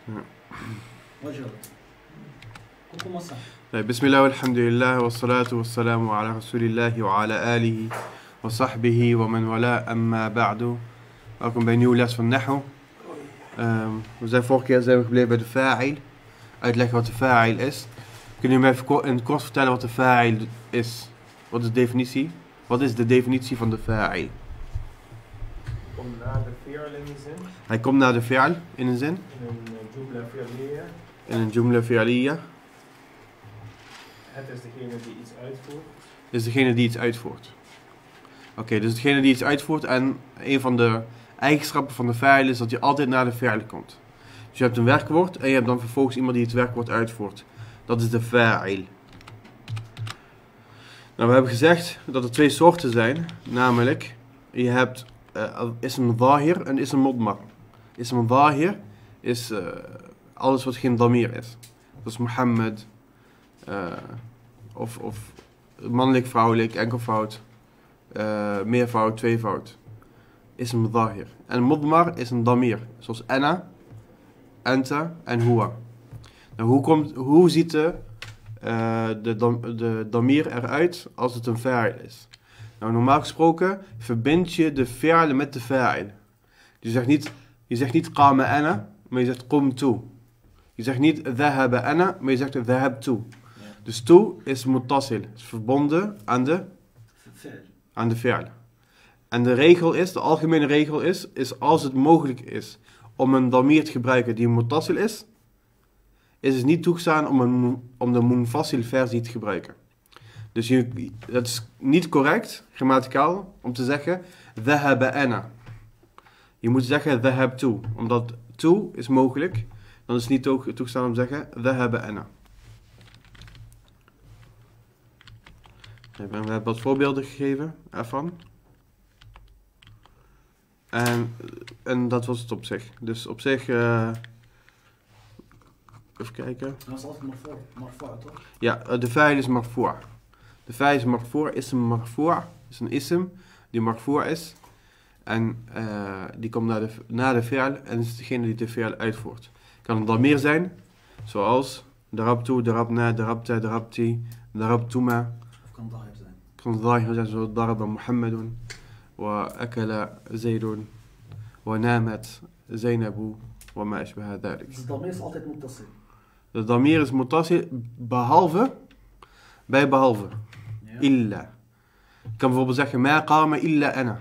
بسم الله والحمد لله والصلاة والسلام على رسول الله وعلى آله وصحبه ومن والاه أما بعد. Welkom bij een nieuwe les van Nahu. Vorige keer zijn we gebleven bij de fa'il. Uitleggen wat de fa'il is. Kunnen jullie mij even in het kort vertellen wat de fa'il is? Wat is de definitie? Wat is de definitie van de fa'il? Komt na de fi'al in een zin. Hij komt na de fi'al in een zin. In een jumla fi'aliyya. In een jumla fi'aliyya. Het is degene die iets uitvoert. Is degene die iets uitvoert. Oké, dus degene die iets uitvoert en een van de eigenschappen van de fa'il is dat je altijd naar de fi'al komt. Dus je hebt een werkwoord en je hebt dan vervolgens iemand die het werkwoord uitvoert. Dat is de fa'il. Nou, we hebben gezegd dat er twee soorten zijn. Namelijk, je hebt ism zahir en ism mudmar. Ism zahir is alles wat geen damir is. Dat is Mohammed, of mannelijk, vrouwelijk, enkelvoud, meervoud, tweevoud. Ism zahir. En mudmar is een damir. Zoals ana, anta en huwa. Nou, hoe ziet de damir eruit als het een fa'il is? Nou, normaal gesproken verbind je de fi'al met de fa'il. Je zegt niet qama ana, maar je zegt qumtu. Je zegt niet dhahaba ana, maar je zegt dhahabtu. Dus tu is muttasil, is verbonden aan de fi'al. En de algemene regel is als het mogelijk is om een damir te gebruiken die muttasil is het niet toegestaan om de munfasil versie te gebruiken. Dus dat is niet correct, grammaticaal, om te zeggen dhahaba ana. Je moet zeggen dhahabtu, omdat tu is mogelijk, dan is het niet toegestaan om te zeggen dhahaba ana. We hebben wat voorbeelden gegeven ervan. En dat was het op zich. Dus op zich, even kijken. Dat is altijd marfu', toch? Ja, de fa'il is marfu'. De fa'il is marfu', ism marfu' is een ism die marfu' is. En die komt na de fi'al en is degene die de fi'al uitvoert. Kan een damir zijn, zoals darabtu, darabna, darabta, darabti, darabtuma. Of kan dhahir zijn. Kan dhahir zijn, zoals daraba Muhammadun, wa akala Zaydun, wa namat Zainabu, wa ma ashbaha dhalik. Dus de damir is altijd muttasil. De damir is muttasil, behalve. Ja. Illa. Ik kan bijvoorbeeld zeggen, ma qama illa ana.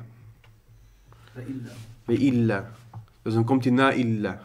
Bij illa. Dus dan komt hij na illa.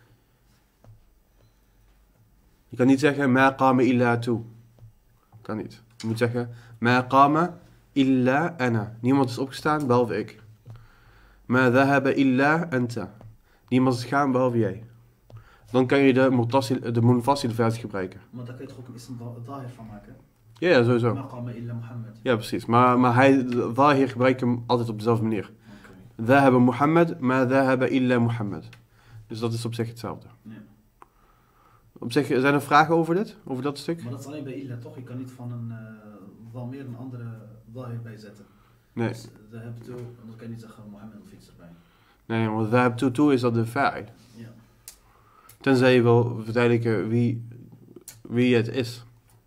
Je kan niet zeggen, ma qama illa tu. Kan niet. Je moet zeggen, ma qama illa ana. Niemand is opgestaan, behalve ik. Ma dhahaba illa anta. Niemand is gegaan, behalve jij. Dan kan je de munfasil versie gebruiken. Maar daar kun je toch ook een ism dhahir van maken? Ja, sowieso. Ma qama illa Muhammad. Ja, precies. Maar dhahir gebruikt hem altijd op dezelfde manier. Dhahaba Muhammad, ma dhahaba illa Muhammad. Dus dat is op zich hetzelfde. Ja. Op zich, zijn er vragen over dit? Over dat stuk? Maar dat is alleen bij illa, toch? Je kan niet van een damir een andere dhahir bijzetten. Nee. Dus dhahabtu, dan kan je niet zeggen Mohammed of iets erbij. Nee, want dhahabtu is dat de fa'il. Ja. Tenzij je wil verduidelijken wie het is.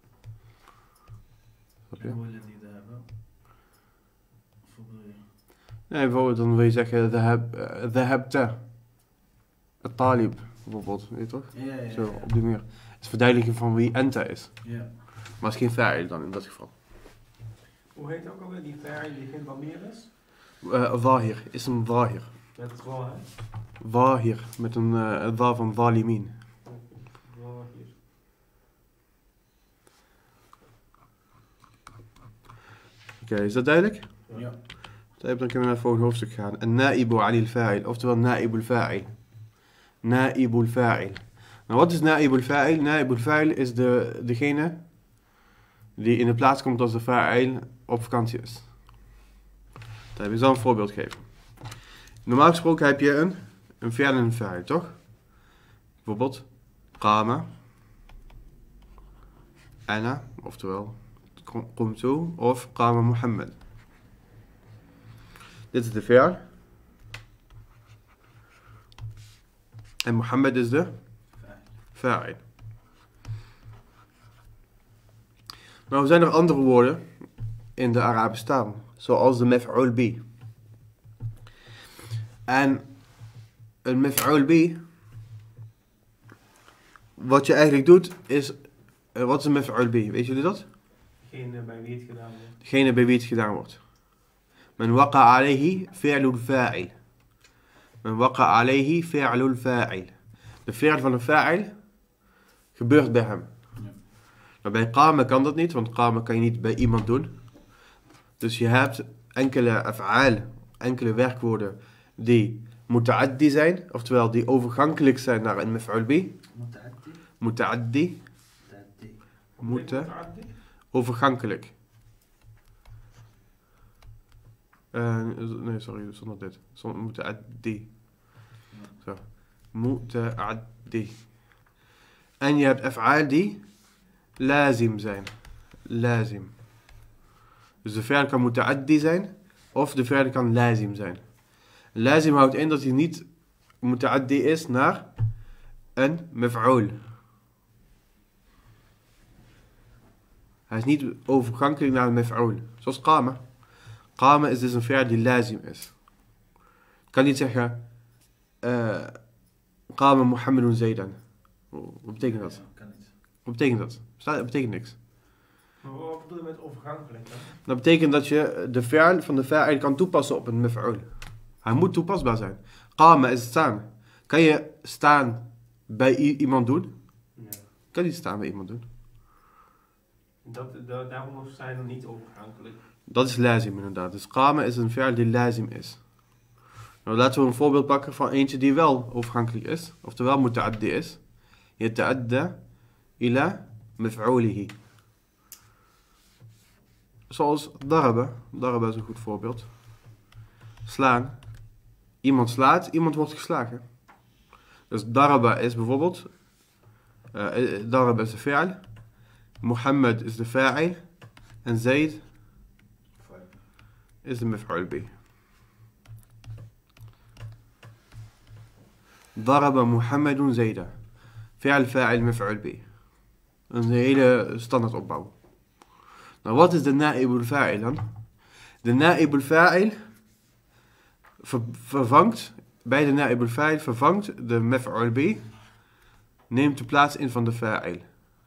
Snap je? En hoe wil je die dhahaba? Of hoe bedoel je? Nee, bijvoorbeeld dan wil je zeggen dhahabta. At-talib, bijvoorbeeld. Weet je toch? Ja. Zo, op die manier. Het is verduidelijken van wie enta is. Ja. Maar het is geen fa'il dan in dat geval. Hoe heet ook alweer die fa'il die geen damir is? Zahir, is een zahir. Met het gewoon, hè? Zahir, met een dha van zalimin. Zahir. Oké, is dat duidelijk? Ja. Dan kunnen we naar het volgende hoofdstuk gaan. An-na'ibu 'ani al-fa'il, oftewel na'ibu al-fa'il. Na'ibu al-fa'il. Nou, wat is na'ibu al-fa'il? Na'ibu al-fa'il is degene die in de plaats komt als de fa'il op vakantie is. Ik zal een voorbeeld geven. Normaal gesproken heb je een fi'al en een fa'il, toch? Bijvoorbeeld qama, ana, oftewel qumtu, of qama Muhammad. Dit is de fi'al. En Mohammed is de fa'il. Nou zijn er andere woorden in de Arabische taal, zoals de maf'ul bi. En een maf'ul bi, wat je eigenlijk doet, is... wat is een maf'ul bi? Weet jullie dat? Degene bij wie het gedaan wordt. Degene bij wie het gedaan wordt. Men waqa alayhi fi'lul fa'il. Men waqa alayhi fi'lul fa'il. De fi'l van een fa'il gebeurt bij hem. Ja. Maar bij qama kan dat niet, want qama kan je niet bij iemand doen. Dus je hebt enkele af'aal, enkele werkwoorden die muta'addi zijn, oftewel die overgankelijk zijn naar een maf'ul bi. Muta'addi. Overgankelijk. Nee, sorry, zonder dit. Zonder muta'addi. Zo. Muta'addi. En je hebt af'aal die lazim zijn. Lazim. Dus de fi'l kan muta'addi zijn, of de fi'l kan lazim zijn. Lazim houdt in dat hij niet muta'addi is naar een maf'ul. Hij is niet overgankelijk naar een maf'ul. Zoals qama. Qama is dus een fi'l die lazim is. Je kan niet zeggen qama Muhammadun Zaydan. Wat betekent dat? Ja, kan niet. Wat betekent dat? Dat betekent niks. Maar wat bedoel je met overgankelijk dan? Dat betekent dat je de fi'l van de fa'il kan toepassen op een maf'ul. Hij moet toepasbaar zijn. Qama is staan. Kan je staan bij iemand doen? Ja. Kan niet staan bij iemand doen. Daarom zijn we niet overgankelijk. Dat is lazim inderdaad. Dus qama is een fi'l die lazim is. Nou, laten we een voorbeeld pakken van eentje die wel overgankelijk is. Oftewel muta'addi is. Yata'adda ila maf'ulihi. Zoals daraba. Daraba is een goed voorbeeld. Slaan. Iemand slaat, iemand wordt geslagen. Dus daraba is bijvoorbeeld... daraba is de fi'al. Mohammed is de fa'il. En Zaid is de maf'ul bi. Daraba Muhammadun Zayda. Fi'al fa'il maf'ul bi. Een hele standaard opbouw. Nou, wat is de na'ibul fa'il dan? De na'ibul fa'il vervangt, bij de na'ibul fa'il vervangt de maf'ul bi, neemt de plaats in van de fa'il.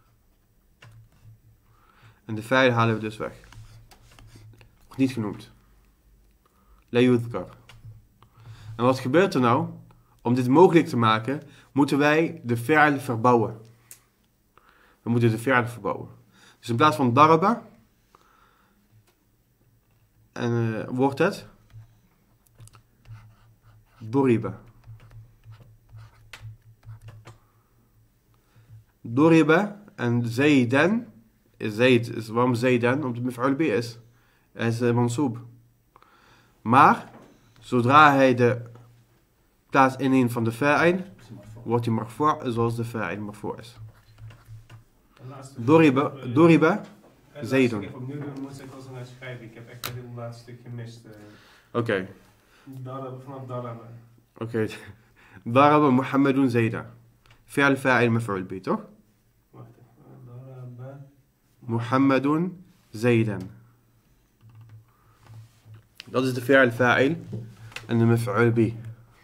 En de fa'il halen we dus weg. Wordt niet genoemd. La yudhkar. En wat gebeurt er nou? Om dit mogelijk te maken, moeten wij de fi'al verbouwen. We moeten de fi'al verbouwen. Dus in plaats van daraba, wordt het doriba. Doriba en Zaydan. Zayd is waarom Zaydan? Omdat het maf'ul bi is. Hij is mansoob. Maar zodra hij de plaats inneemt van de fa'il, wordt hij marfu' zoals de fa'il marfu' is. Doriba Zaydun. Ik heb opnieuw doen, moest ik als een schrijven. Ik heb echt het hele laatste stuk gemist. Oké. Vanaf daraba. Oké. Daraba Muhammadun Zayda. Fi'al fa'il maf'ul bi, toch? Wacht even. Daraba. Muhammadun Zaydan. Dat is de fi'al fa'il en de maf'ul bi.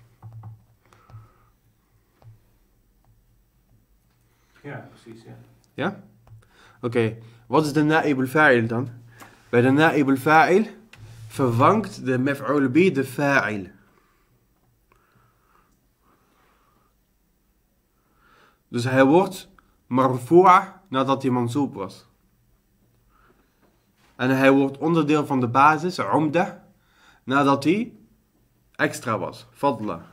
Ja, precies, ja. Ja? Oké. Wat is de na'ibul fa'il dan? Bij de na'ibul fa'il vervangt de maf'ul bi de fa'il. Dus hij wordt marfu'a nadat hij mansoob was. En hij wordt onderdeel van de basis, umda, nadat hij extra was, fadla.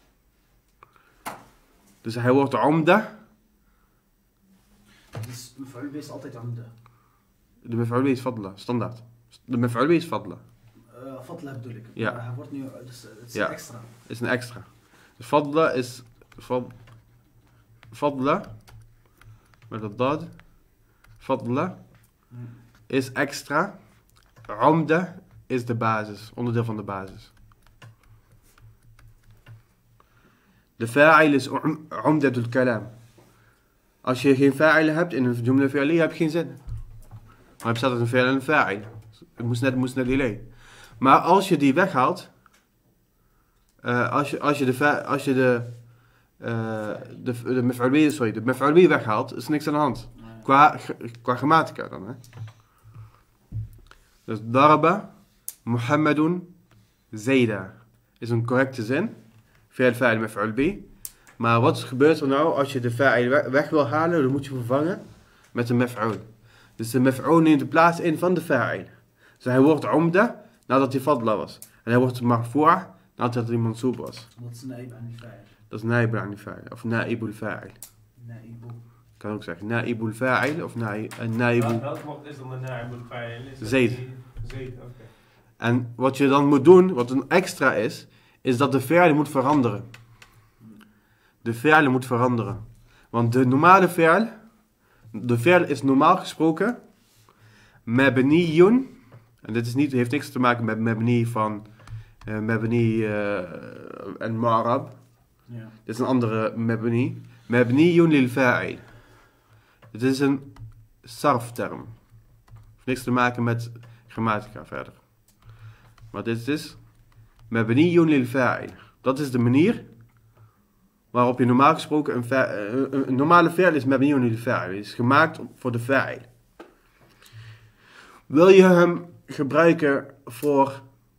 Dus hij wordt umda. Dus maf'ul bi is altijd amda. De maf'ul bi is fadla, standaard. De maf'ul bi is fadla. Fadla bedoel ik. Ja. Maar hij wordt nu, dus het is Ja. extra. Is een extra. Dus fadla is fadla met dat dad. Fadla is extra. Umda is de basis, onderdeel van de basis. De fa'il is umdatul kalam. Als je geen fa'il hebt in een jumla fi'liya, heb je geen zin. Maar je staat het een fi'l en een fa'il. Het moest net delay. Maar als je die weghaalt, als je de maf'ul bihi weghaalt, is niks aan de hand. Qua grammatica dan, hè. Dus daraba Muhammadun Zayda is een correcte zin. Fi'l fa'il maf'ul bihi. Maar wat gebeurt er nou als je de fa'il weg wil halen? Dan moet je vervangen met een maf'ul. Dus de maf'ul neemt de plaats in van de fa'il. Dus hij wordt umda nadat hij fadla was. En hij wordt marfu'a nadat hij mansoob was. Wat is naib aan die fa'il? Dat is naib aan die fa'il. Of naibul fa'il. Naibu. Kan ook zeggen naibul fa'il of naibu. Welk woord is dan de naibul fa'il? Zayd. Zayd, oké. En wat je dan moet doen, wat een extra is dat de fi'il moet veranderen. De fi'il moet veranderen. Want de normale fi'il, de fi'il is normaal gesproken mabniyun. En dit is heeft niks te maken met mabni van mabni en ma'rab. Ja. Dit is een andere mabni. Mabniyun lil fa'il. Het is een sarfterm. Heeft niks te maken met grammatica verder. Maar dit is mabniyun lil fa'il. Dat is de manier waarop je normaal gesproken een normale fi'il is mabniyun lil fa'il. Het is gemaakt voor de fa'il. Wil je hem gebruiken voor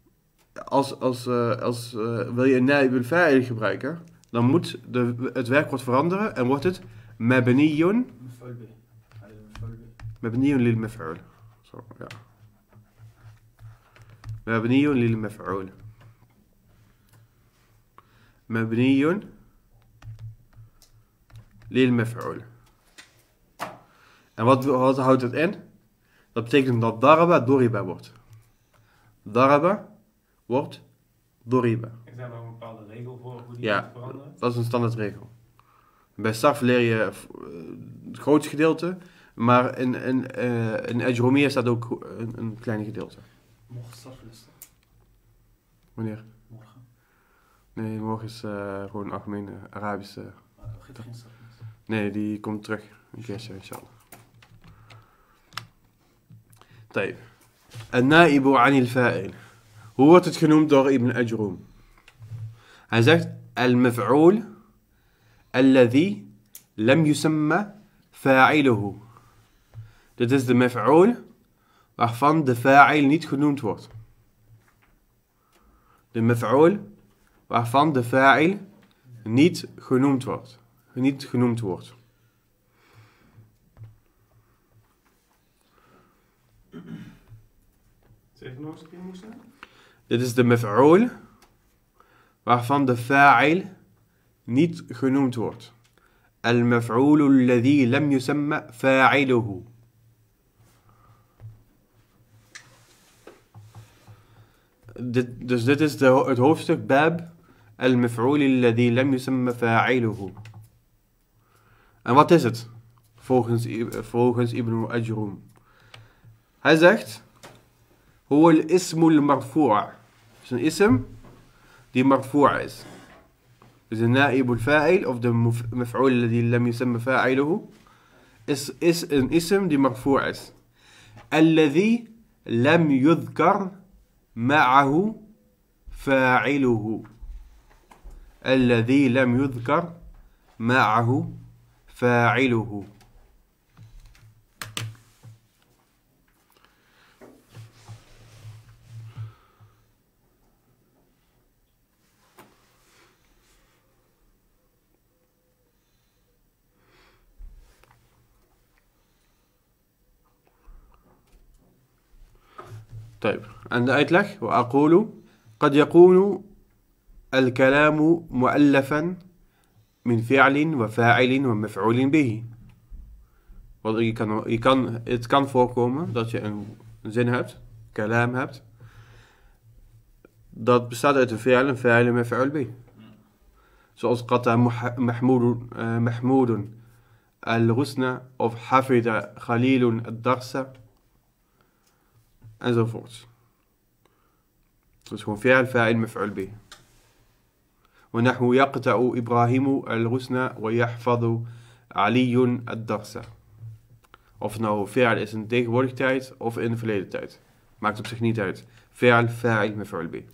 wil je een naibul fa'il gebruiken, dan moet het werkwoord veranderen en wordt het mabniyun lil maf'ul. Zo, ja. Mabniyun lil maf'ul. Mabniyun lil maf'ul. En wat houdt het in? Dat betekent dat daraba doriba wordt. Daraba wordt doriba. Is daar nog een bepaalde regel voor hoe die Ja, moet veranderen? dat is een standaardregel. Bij sarf leer je het grootste gedeelte, maar in Ajrumiyya staat ook een klein gedeelte. Morgen sarfles. Wanneer? Morgen. Nee, morgen is gewoon algemeen Arabische. Geef geen sarfles. Nee, die komt terug. Een keertje, inshallah. طيب. النائب عن الفاعل. Hoe wordt het genoemd door Ibn Ajrum? Hij zegt al-maf'ul alladhi lam yusamma fa'iluhu. Dit is de maf'ul waarvan de fa'il niet genoemd wordt. De maf'ul waarvan de fa'il niet genoemd wordt. Niet genoemd wordt. Zeg nog eens een keer moesten? Dit is de maf'ul waarvan de fa'il niet genoemd wordt. Al-maf'ul alladhi lam yusamma fa'iluhu. Dit is het hoofdstuk bab al-maf'ul alladhi lam yusamma fa'iluhu. En wat is het? Volgens Ibn Ajrum. Hij zegt هو الاسم المرفوع. Het is een ism die marfu'a is. Dus de naib al-fa'il of de maf'ul الذي لم يسمى فاعله is een ism die marfu'a is. الذي لم يذكر معه فاعله. الذي لم يذكر معه فاعله. طيب عند uitleg وأقول قد يكون الكلام مؤلفا من فعل وفاعل ومفعول به. Het kan voorkomen dat je een zin hebt, kalam hebt, dat bestaat uit een fi'al en maf'ul bih. Zoals qata mahmoudun al-ghusna of hafida khalilun ad-darsa enzovoort. Dat is gewoon fi'al maf'ul bih. ونحو يقطع إبراهيم الغصن ويحفظ Aliyun ad-darsa. Of het nou fi'al is in de tegenwoordige tijd of in de verleden tijd. Maakt op zich niet uit. Fi'al, fa'il, maf'ul bih.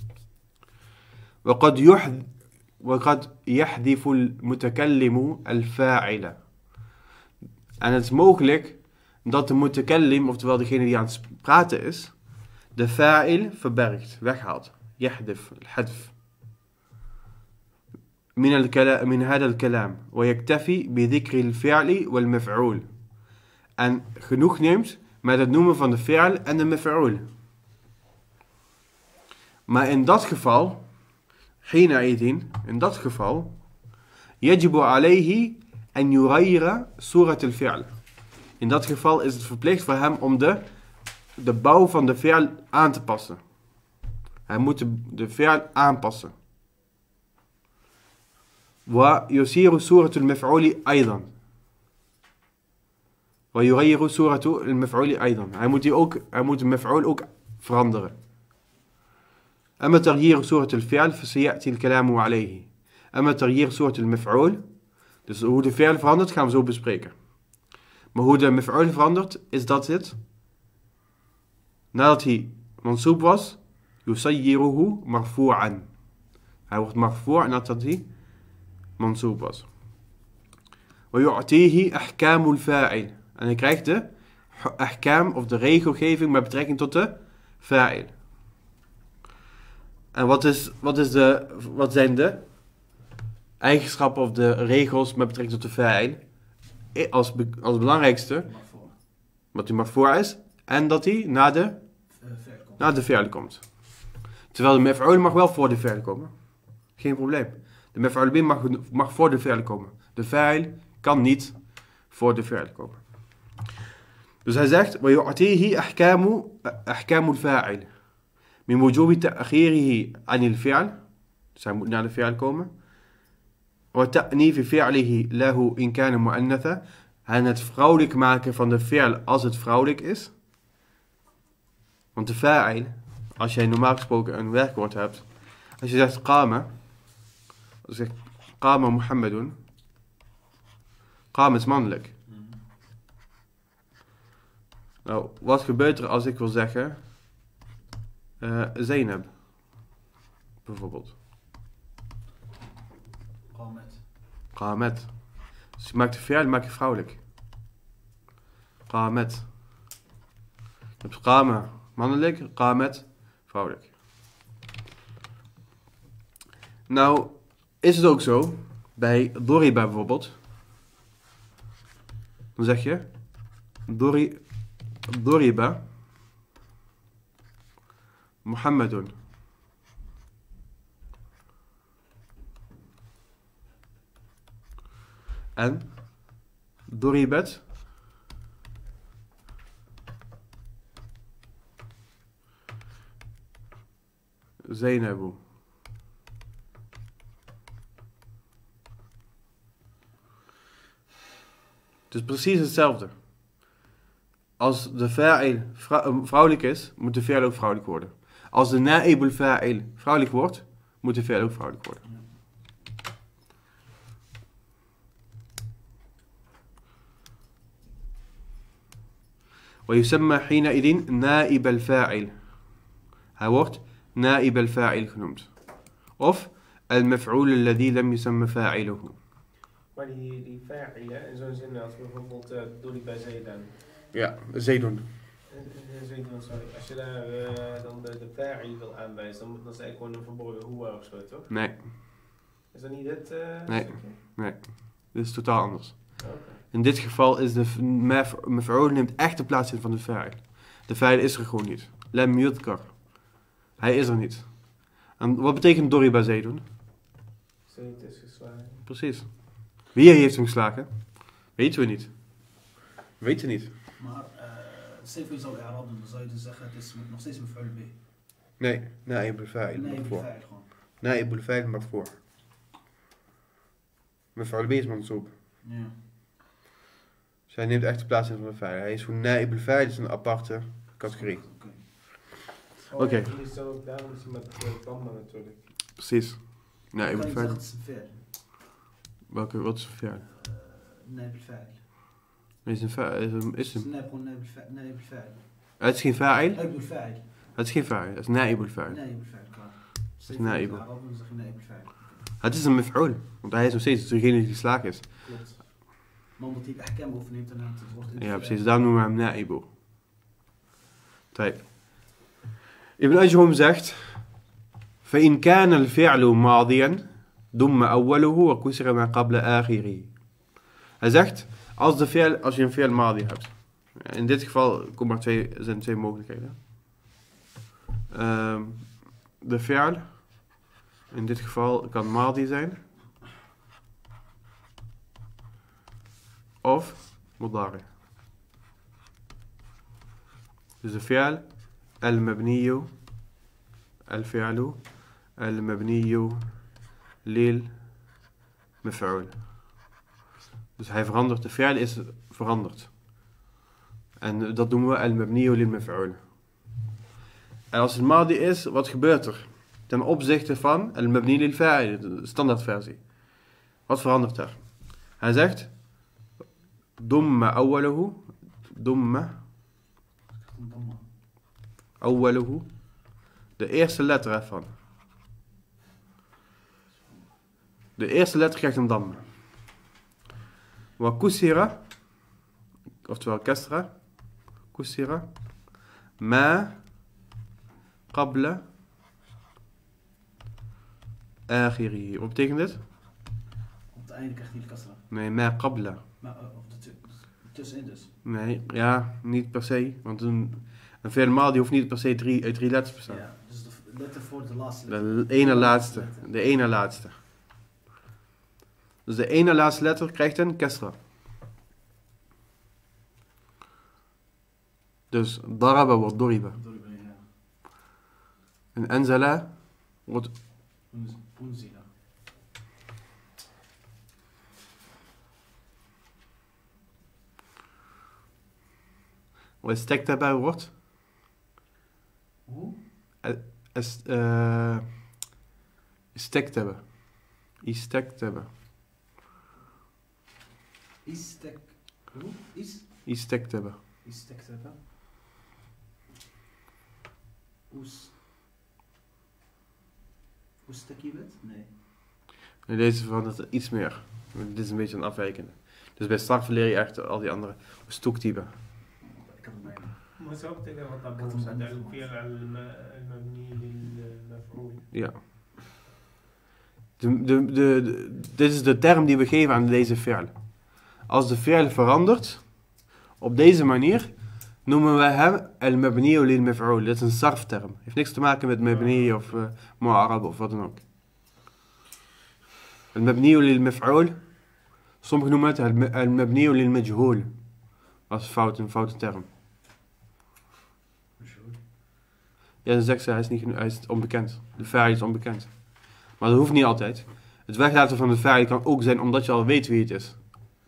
وقد يحذف المتكلم الفاعل. En het is mogelijk dat de mutakallim, oftewel degene die aan het praten is, de fa'il verbergt, weghaalt. يحذف, الحذف. من هذا الكلام ويكتفي بذكر الفعل والمفعول. En genoeg neemt met het noemen van de fi'al en de maf'ul. Maar in dat geval, in dat geval, يجب عليه أن يغير صورة الفعل. In dat geval is het verplicht voor hem om de bouw van de fi'al aan te passen. Hij moet de fi'al aanpassen. ويصير صورة المفعول أيضا. ويغير صورة المفعول أيضا. Hij moet de maf'ul ook veranderen. أما تغيير صورة الفعل فسيأتي الكلام عليه. أما تغيير صورة المفعول, dus hoe de fi'al verandert gaan we zo bespreken. Maar hoe de maf'ul verandert is dat het, nadat hij mansoob was, yusayyiruhu marfu'an. Hij wordt marfu' nadat hij mansoob was. ويعطيه أحكام الفاعل. En hij krijgt de ahkam of de regelgeving met betrekking tot de fa'il. En wat zijn de eigenschappen of de regels met betrekking tot de fa'il? Als belangrijkste, wat hij marfu' is, en dat hij na de fi'al komt. Terwijl de maf'ul mag wel voor de fi'al komen. Geen probleem. De maf'ul bih mag voor de fi'al komen. De fa'il kan niet voor de fi'al komen. Dus hij zegt, وَيُعْتِيهِ أَحْكَامُ الْفَاعِلِ من وجوب تأخيره عن الفعل. Dus hij moet naar de fi'al komen. وتأنيف فعله له إن كان مؤنثا. En het vrouwelijk maken van de fi'al als het vrouwelijk is. Want de fa'il, als jij normaal gesproken een werkwoord hebt, als je zegt qama, als je zegt qama Muhammadun, qama is mannelijk. Nou, wat gebeurt er als ik wil zeggen Zainab, bijvoorbeeld? Qamet. Dus je maakt de fi'al, maak je vrouwelijk. Qamet. Je hebt qama mannelijk, qamet vrouwelijk. Nou, is het ook zo, bij doriba bijvoorbeeld, dan zeg je doriba Muhammadun. En doribat Zainabu. Het is precies hetzelfde. Als de fa'il vrouwelijk is, moet de fi'al ook vrouwelijk worden. Als de na'ibul fa'il vrouwelijk wordt, moet de fi'al ook vrouwelijk worden. ويسمى حينئذ نائب الفاعل. Hij wordt نائب الفاعل genoemd. Of المفعول الذي لم يسمى فاعله. Maar die fa'il, in zo'n zin als bijvoorbeeld doe die bij Zaidan. Ja, Zaidun. Zaidan, sorry. Als je daar dan de fa'il wil aanwijzen, dan is het eigenlijk gewoon een verborgen huwa of zo, toch? Nee. Is dat niet dit Nee. stukje? Nee. Dit is totaal anders. Okay. In dit geval is de maf'ul neemt echt de plaats in van de fa'il. De fa'il is er gewoon niet. Lam yudkar. Hij is er niet. En wat betekent doriba Zaidun? Zaid is geslagen. Precies. Wie heeft hem geslagen? Weten we niet. Weten niet. Maar stel voor je zou Arab doen, dan zou je dus zeggen het is nog steeds een maf'ul bih. Nee, na'ib al-fa'il Nee, marfu'. fa'il gewoon. Na'ib al-fa'il marfu'. Maf'ul bih is mansoob. Ja. Dus hij neemt echt de plaats in van de fa'il. Hij is voor na'ib al-fa'il, is een aparte categorie. Oké. Hier is dan ook daarom is hij met tanden natuurlijk. Precies. Na'ib Kan je al-fa'il. zeggen het is een fi'al. Wat is de fi'il? نائب الفاعل. is een ism. النائب gewoon نائب الفاعل. Het is geen fa'il. نائب الفاعل. Het is geen fa'il. Het is na'ib al-fa'il. نائب الفاعل klaar. is نائب. Dan zeg je نائب الفاعل. Het is een maf'ul. Want hij is nog steeds degene die geslagen is. Klopt. Maar omdat hij het ahkam overneemt en het wordt Ja, precies. Daarom noemen we hem na'ibu. طيب. Ibn Ajhum zegt: فإن كان الفعل ماضيا ضم أوله وكسر ما قبل آخره. Hij zegt, als je een fi'l madi hebt. In dit geval zijn twee mogelijkheden. De fi'l, in dit geval kan madi zijn. Of mudari. Dus de fi'l al-mabniyu al-fi'lu al-mabniyu lil maf'ul. Dus hij verandert, de fi'l is veranderd. En dat noemen we al-mabniyu lil maf'ul. En als het madi is, wat gebeurt er? Ten opzichte van al-mabni lil fa'il, de standaardversie. Wat verandert er? Hij zegt: Dumma awwaluhu, dumma awwaluhu, de eerste letter ervan. De eerste letter krijgt een damma. Wa kusira, oftewel kasra, kusira, ma qabla akhirihi. Wat betekent dit? Op het einde krijgt hij de kasra. Nee, ma qabla. Maar tussenin dus. Nee, ja, niet per se. Want een fi'l madi hoeft niet per se uit drie letters te bestaan. Ja, dus de letter voor de laatste letter. De ene laatste. De ene laatste. Dus de ene laatste letter krijgt een kasra. Dus daraba wordt doriba. En anzala wordt Unzila. istaktaba wordt Hoe? istaktaba. Istaktaba. Hoe? Istaktaba. Istaktaba. Oestakibat? Nee. En deze verandert er iets meer. Dit is een beetje een afwijkende. Dus bij starten leer je echt al die andere stoektypen. Ik had het bijna. Maar zo betekent wat dat boven staat, al-fi'l al-mabni lil-maf'ul. Ja. Dit is de term die we geven aan deze fi'l. Als de fi'l verandert, op deze manier, noemen we hem al-mabni'u lil-maf'ul. Dit is een sarfterm. Heeft niks te maken met mabni of mu'arab of wat dan ook. Al-mabni'u lil-maf'ul, sommigen noemen het al-mabni'u lil-majhul. Dat is een foute term. Ja, dan zegt ze, hij is onbekend. De fa'il is onbekend. Maar dat hoeft niet altijd. Het weglaten van de fa'il kan ook zijn omdat je al weet wie het is.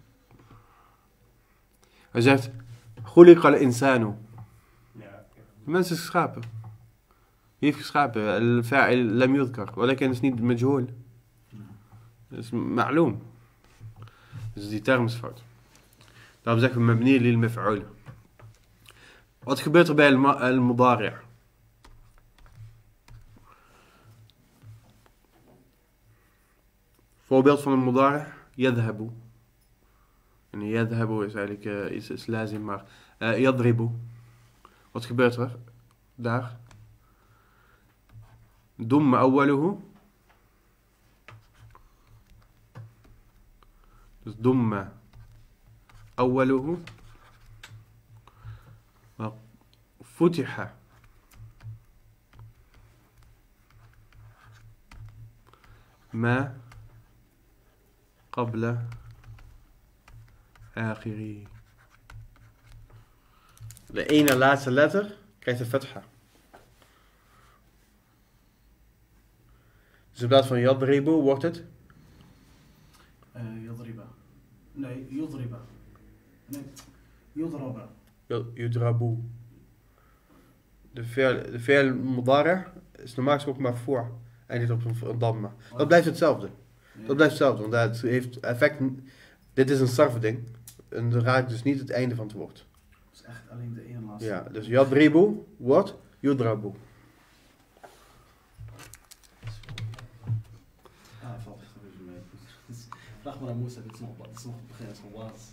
Hij zegt: Khuliqa al-insanu. De mens is geschapen. Wie heeft geschapen? Al-fa'il lam yudhkar. Walakin is niet majhul. Dat is ma'loom. Dus die term is fout. Daarom zeggen we mabni lil maf'ul. Wat gebeurt er bij al-mudari'? Voorbeeld van een mudari', yadhabu. En yadhabu is eigenlijk is lazim, maar yadribu. Wat gebeurt er daar? Dumma awwaluhu. Dus dumma awwaluhu. Wa futiha. Ma قبل آخره. De ene laatste letter krijgt een fatha. Dus in plaats van yadribu wordt het Yadriba. Nee, yudriba. Nee, yudraba. yudrabu. De fi'l mudari' is normaal gesproken marfu' en niet op een damma. Dat blijft hetzelfde. Dat blijft hetzelfde, want het heeft effect Dit is een sarfding. En dan raakt dus niet het einde van het woord. Dat is echt alleen de ene laatste. Ja, dus yadribu wordt yudrabu. Ah, valt echt een beetje mee. Vraag maar aan Moesa, dit is nog het begin, het is nog basis.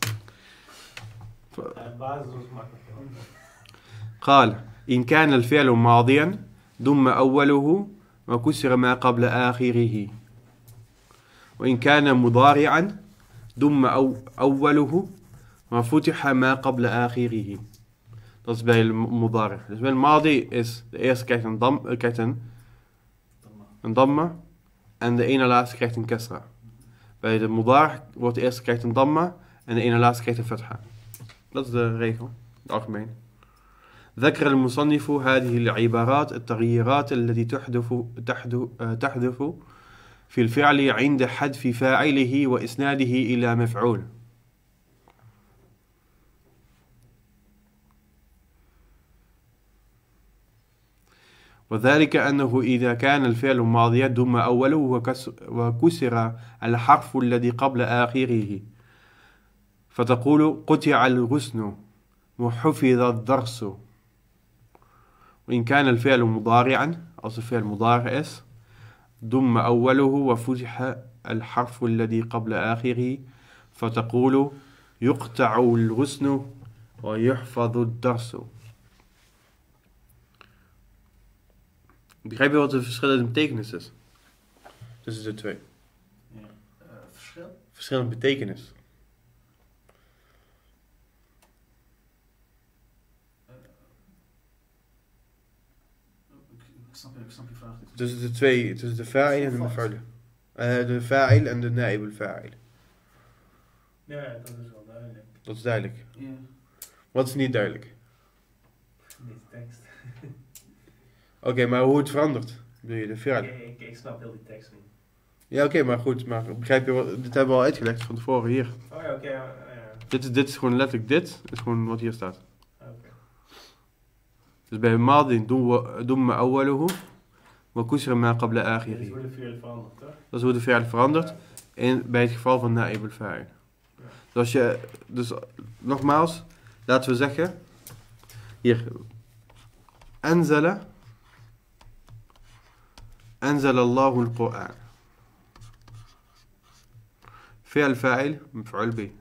Basis is makkelijk. قال إن كان الفعل ماضيا ضم أوله وكسر ما قبل آخره وإن كان مضارعا ضم أوله وفتح ما قبل آخره. Dat is bij mudari. Dus bij madi is de eerste krijgt een damma en de ene laatste krijgt een kasra. Bij de mudari wordt de eerste krijgt een damma en de ene laatste krijgt een fatha. Dat is de regel, het algemeen. ذكر المصنف هذه العبارات التغييرات التي تحدث في الفعل عند حذف فاعله وإسناده إلى مفعول. وذلك أنه إذا كان الفعل ماضيا ضم أوله وكسر الحرف الذي قبل آخره فتقول قطع الغصن وحفظ الدرس. وإن كان الفعل مضارعا als de fi'l مضارع is ضم أوله وفتح الحرف الذي قبل آخره فتقول يقطع الغصن ويحفظ الدرس. Begrijp je wat de verschillende betekenis is? Tussen de twee. Ja. Verschil? Verschillende betekenis. Ik snap je vraag niet. Tussen de twee, tussen de fa'il en de maf'ul. De fa'il en de na'ib al-fa'il. Ja, dat is wel duidelijk. Dat is duidelijk. Ja. Wat is niet duidelijk? Niet de tekst. Oké, maar hoe het verandert? Bedoel je de fa'il? Ik snap heel die tekst niet. Ja, oké, maar goed. Maar begrijp je wat? Dit hebben we al uitgelegd van tevoren hier. Oh ja, oké. Ja. Dit is gewoon letterlijk dit. Is gewoon wat hier staat. Oké. Dus bij Madi doen we awwaluhu wa kusra ma qabla Dit akhiri. wordt de fi'l veranderd, toch? Dat is hoe de fi'al verandert bij het geval van na'ib al-fa'il. Dus nogmaals, laten we zeggen hier anzala Allahu al-Qur'an. Fi'al fa'il maf'ul bi.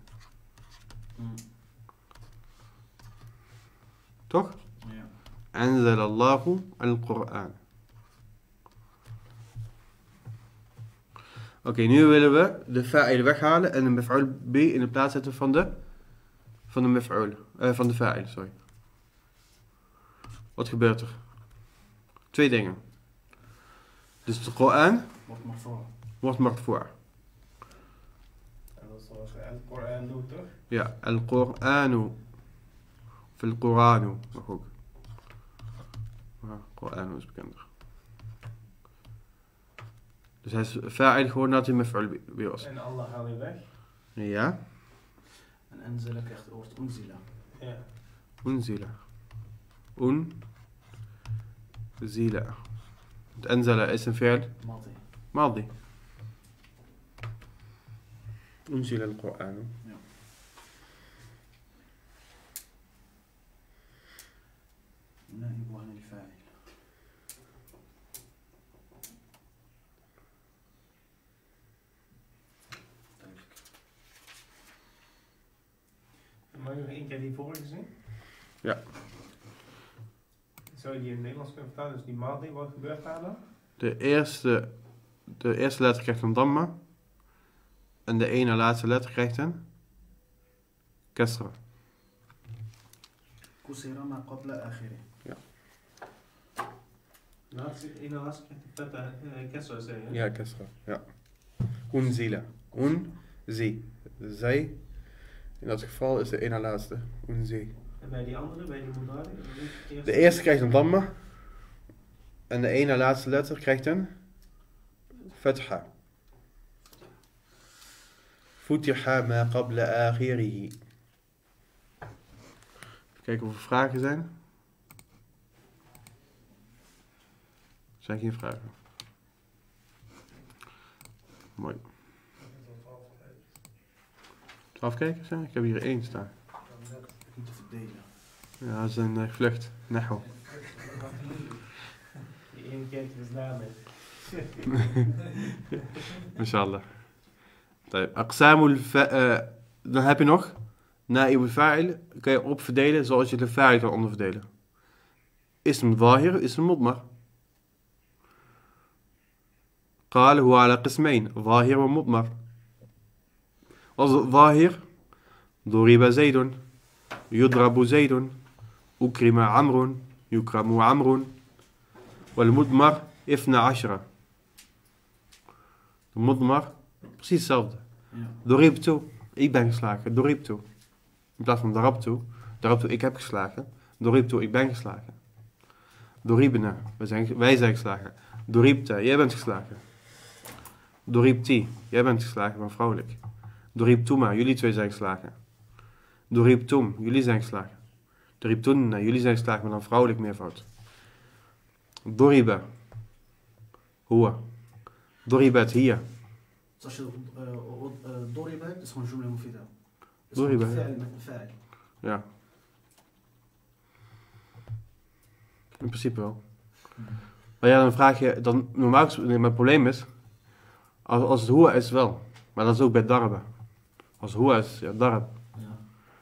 Toch? Ja. أنزل الله القرآن. Oké, nu willen we de fa'il weghalen en de maf'ul b in de plaats zetten van de maf'ul, van de fa'il, sorry. Wat gebeurt er? Twee dingen. Dus de Koran wordt marfu'. En dat is zoals de Koran doet, toch? Ja, al-Qur'anu. Of al-Qur'anu, mag ook. Maar Qur'anu is bekender. Dus hij is fa'il gewoon dat hij maf'ul bi was. En Allah haal je weg. Ja. En anzala krijgt het woord unzila. Ja. Unzila. Unzila. Het anzala is een fi'l Mati. ماضي. أنزل القرآن. Ja. نائب عن الفاعل. Mag je nog één keer die vorige zien? Ja. Zou je die in het Nederlands kunnen vertalen? Dus die Madi, wat gebeurt daar dan? De eerste letter krijgt een damma. En de ene laatste letter krijgt een kasra. Kusira ma qabla akhiri. De ene laatste krijgt een Kessel, zei je? Ja, kasra. Ja. Unzila. Unzi. Zij. In dat geval is de ene laatste. Unzi. En bij die andere, bij die Mudari? De eerste krijgt een damma. En de ene laatste letter krijgt een fatha. Futiha ma qabla akhirihi. Even kijken of er vragen zijn. Er zijn geen vragen. Mooi. Afkijken, zeg. Ik heb hier 1 staan. Niet te verdelen. Ja, dat is een vlucht. Nahu. Die ene kent dus naam. Inshallah. Dan heb je nog. Na'ib al-fa'il kan je opverdelen zoals je de fa'il kan onderverdelen. Ism zahir, ism mudmar. قال هو على قسمين ظاهر ومضمر. الظاهر ضرب زيد يضرب زيد أكرم عمرو يكرم عمرو والمضمر 12. De mudmar, precies hetzelfde. Ja. Doribtu, ik ben geslagen. Doribtu. In plaats van darabtu. Darabtu, ik heb geslagen. Doribtu, ik ben geslagen. Doribna, wij zijn geslagen. Doribta, jij bent geslagen. Doribti, jij bent geslagen, maar vrouwelijk. Doribtuma, jullie twee zijn geslagen. Doribtum, jullie zijn geslagen. Doribtunna, jullie zijn geslagen, maar dan vrouwelijk meervoud. Doriba, huwa. Doribat, hier. Dus als je doriba hebt, is gewoon jumla mufida. Doriba, Met ja. de fa'il. Ja. In principe wel. Maar ja, dan vraag je, dan normaal gesproken, mijn probleem is, als het huwa is wel, maar dat is ook bij darba. Als huwa is, ja, darb. Ja.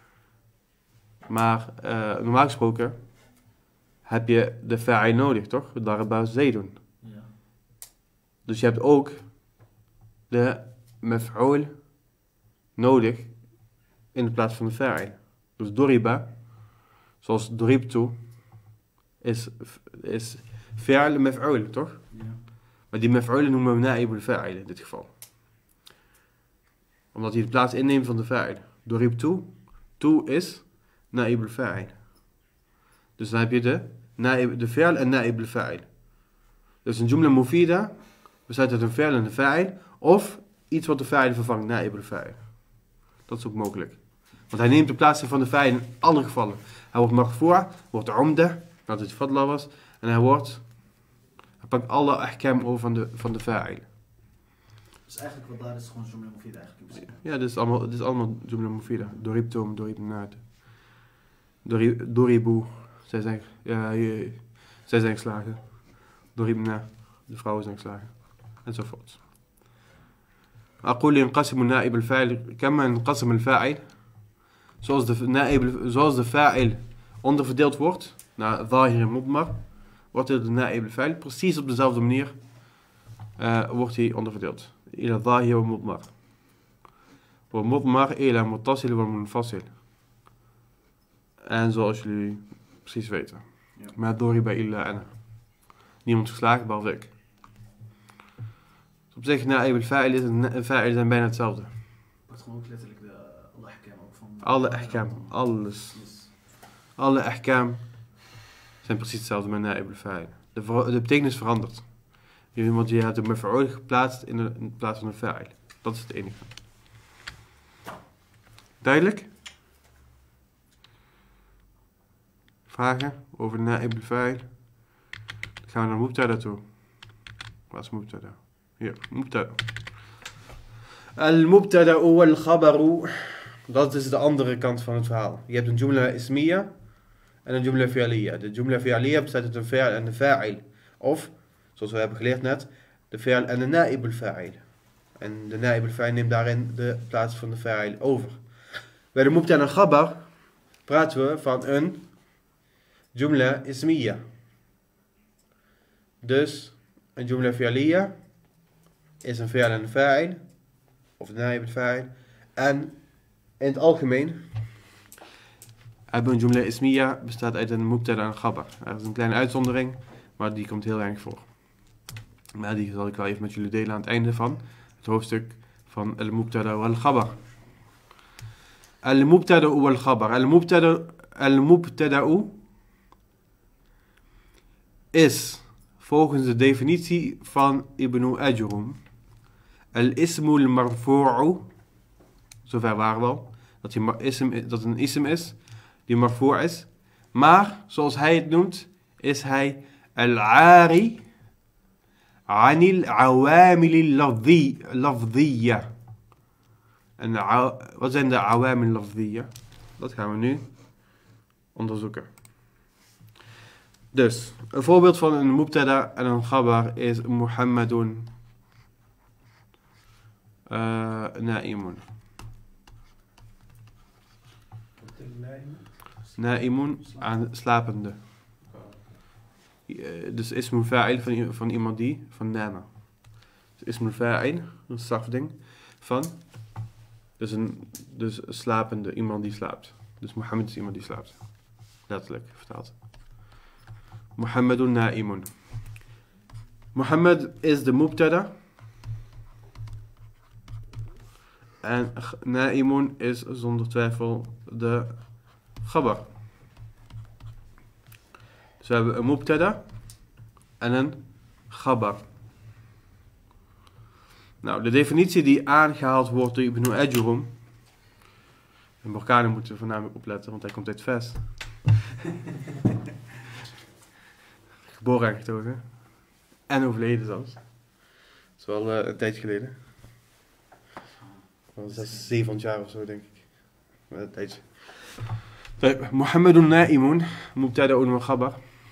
Maar normaal gesproken heb je de fa'il nodig, toch? Darba zaydun. Ja. Dus je hebt ook de maf'ul nodig in de plaats van de fa'il. Dus doriba, zoals doribtu, is fi'al maf'ul, toch? Ja. Maar die maf'ul noemen we na'ib al-fa'il in dit geval. Omdat hij de plaats inneemt van de fa'il. Doribtu, tu is na'ib al-fa'il. Dus dan heb je de fi'al en na'ib al-fa'il. Dus een jumla mufida bestaat uit een fi'al en een fa'il, of iets wat de fa'il vervangt, na'ib al-fa'il. Dat is ook mogelijk. Want hij neemt de plaats in van de fa'il in alle gevallen. Hij wordt marfu'a, wordt umda, dat het fadla was, en hij pakt alle ahkam over van de fa'il. Dus eigenlijk wat daar is gewoon jumla mufida eigenlijk. in principe. Ja, dit is allemaal jumla mufida. Doribtum, doribnaat. Doribu, zij zijn geslagen. Doribna, de vrouwen zijn geslagen. Enzovoort. أقول ينقسم النائب الفاعل كما ينقسم الفاعل zoals de fa'il onderverdeeld wordt naar zahir en mudmar, wordt de na'ib al-fa'il precies op dezelfde manier wordt hij onderverdeeld. Ila zahir wa mudmar. Wa mudmar ila muttasil wa munfasil. En zoals jullie precies weten. Ja. Maar doriba illa ana. Niemand geslagen behalve ik. Dus op zich na'ib al-fa'il en fa'il zijn bijna hetzelfde. Wordt gewoon ook letterlijk alle ahkam ook van. Alle ahkam, alles. Yes. Alle ahkam zijn precies hetzelfde met na'ib al-fa'il. De betekenis verandert. Want je hebt de maf'ul geplaatst in plaats van een fa'il. Dat is het enige. Duidelijk? Vragen over na'ib al-fa'il? Dan gaan we naar mubtada toe. Waar is mubtada? Hier, mubtada. Al-mubtada wal-khabaru. Dat is de andere kant van het verhaal. Je hebt een jumla ismiya en een jumla fi'aliyya. De jumla fi'aliyya bestaat uit een fi'al en een fa'il. Of, zoals we hebben geleerd net, de fi'al en de na'ib al-fa'il. En de na'ib al-fa'il neemt daarin de plaats van de fa'il over. Bij de mubtada en khabar praten we van een jumla ismiya. Dus een jumla fi'aliyya is een fi'al en een fa'il. Of de na'ib al-fa'il. En in het algemeen hebben een jumla ismiya bestaat uit een mubtada en een khabar. Er is een kleine uitzondering, maar die komt heel erg voor. Maar die zal ik wel even met jullie delen aan het einde van het hoofdstuk van al-mubtada wal khabar. Al-mubtada wal khabar. Al-mubtada is volgens de definitie van Ibn Ajrum al-ismu al-marfu'u. Zover waren we al. Dat een ism is die marfu' is. Maar, zoals hij het noemt, is hij al-ari anil awamil lafdiyya. En wat zijn de awamil lafdiyya? Dat gaan we nu onderzoeken. Dus, een voorbeeld van een mubtada en een khabar is Muhammadun na'imun. Na'imun, aan slapende. Dus ismul fa'il van iemand die, van nama. Dus ismul fa'il, een safding van, dus slapende, iemand die slaapt. Dus Mohammed is iemand die slaapt. Letterlijk vertaald. Muhammadun na'imun. Mohammed is de mubtada. En na'imun is zonder twijfel de khabar. Dus we hebben een mubtada en een khabar. Nou, de definitie die aangehaald wordt door Ibn Ajurrum. En Borkani moeten we voornamelijk opletten, want hij komt uit Fes. Geboren en getogen. En overleden zelfs. Dat is wel een tijd geleden. Wel 700 jaar of zo, denk ik. Maar een tijdje. Muhammadun na'imun. Mubtada wa khabar.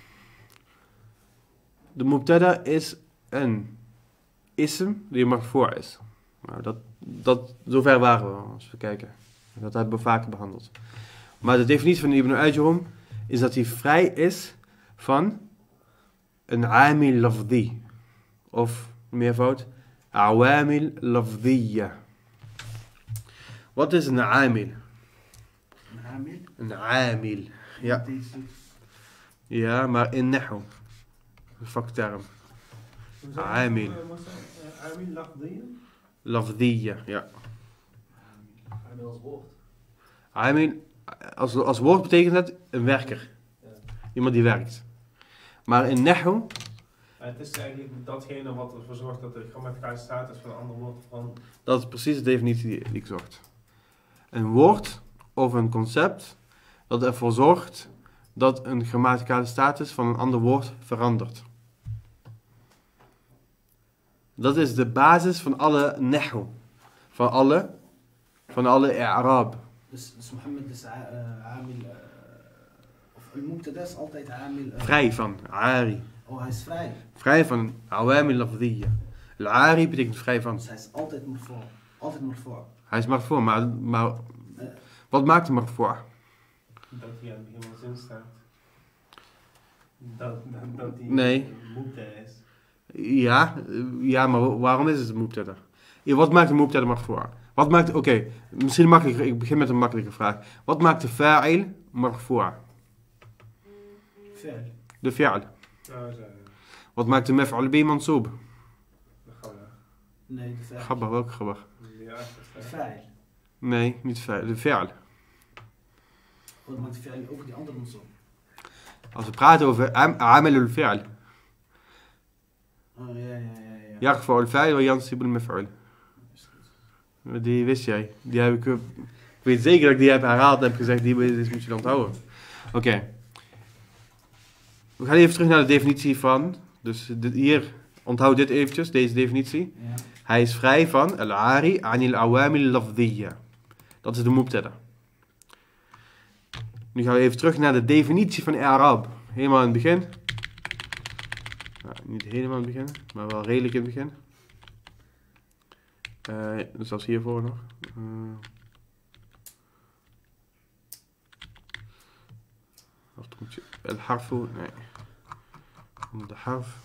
De mubtada is een ism die marfu' is. Nou, zover waren we als we kijken. Dat hebben we vaker behandeld. Maar de definitie van Ibn Ajurrum is dat hij vrij is van een amil lafdi. Of meervoud, awamil lafdiyya. Wat is een amil? Een amil? Een amil. Ja. Ja, maar in nahu. Een vakterm. Amil. Amil lafdiyya? Lafdiyya, ja. Amil als woord. Amil, als woord betekent het een werker. Ja. Iemand die werkt. Maar in nahu... Het is eigenlijk datgene wat ervoor zorgt dat de grammaticale status van een ander woord verandert. Dat is precies de definitie die ik zocht. Een woord of een concept dat ervoor zorgt dat een grammaticale status van een ander woord verandert. Dat is de basis van alle nahu. Van alle i'raab. Dus Mohammed is amil... of een mubtada is altijd amil... Vrij van, ari. Oh, hij is vrij. Vrij van awamil lafdiyya. Al-ari betekent vrij van. Dus hij is altijd marfu'. Altijd marfu'. Hij is marfu', maar wat maakt hem marfu'? Dat hij aan het begin van de zin staat. Dat hij Nee. mubtada is. Ja, maar waarom is het een mubtada? Ja, wat maakt een mubtada marfu'? Wat maakt, oké, misschien makkelijker, ik begin met een makkelijke vraag. Wat maakt de fa'il marfu'? Fi'l. De fi'al. Nou, zo. Wat maakt de maf'ul bi mansoob? De gabba. Nee, de fi'l. Gabbar, welke gabbar? Ja, De fi'l. Nee, niet fa'il, de fi'al. Wat maakt de fi'l ook die andere mansoob? Als we praten over amalul fi'al. Oh, ja. Yarfa'u al-fa'il wa yansibu al-maf'ul. Is goed. Die wist jij. Die heb ik weet zeker dat ik die heb herhaald en heb gezegd, die moet je onthouden. Oké. We gaan even terug naar de definitie van. Dus hier, onthoud dit eventjes, deze definitie. Ja. Hij is vrij van al-ari anil awamil lafdiyya. Dat is de mubtada. Nu gaan we even terug naar de definitie van i'raab. Helemaal in het begin. Nou, niet helemaal in het begin, maar wel redelijk in het begin. Dus als hiervoor nog. الحرف nee. De harf.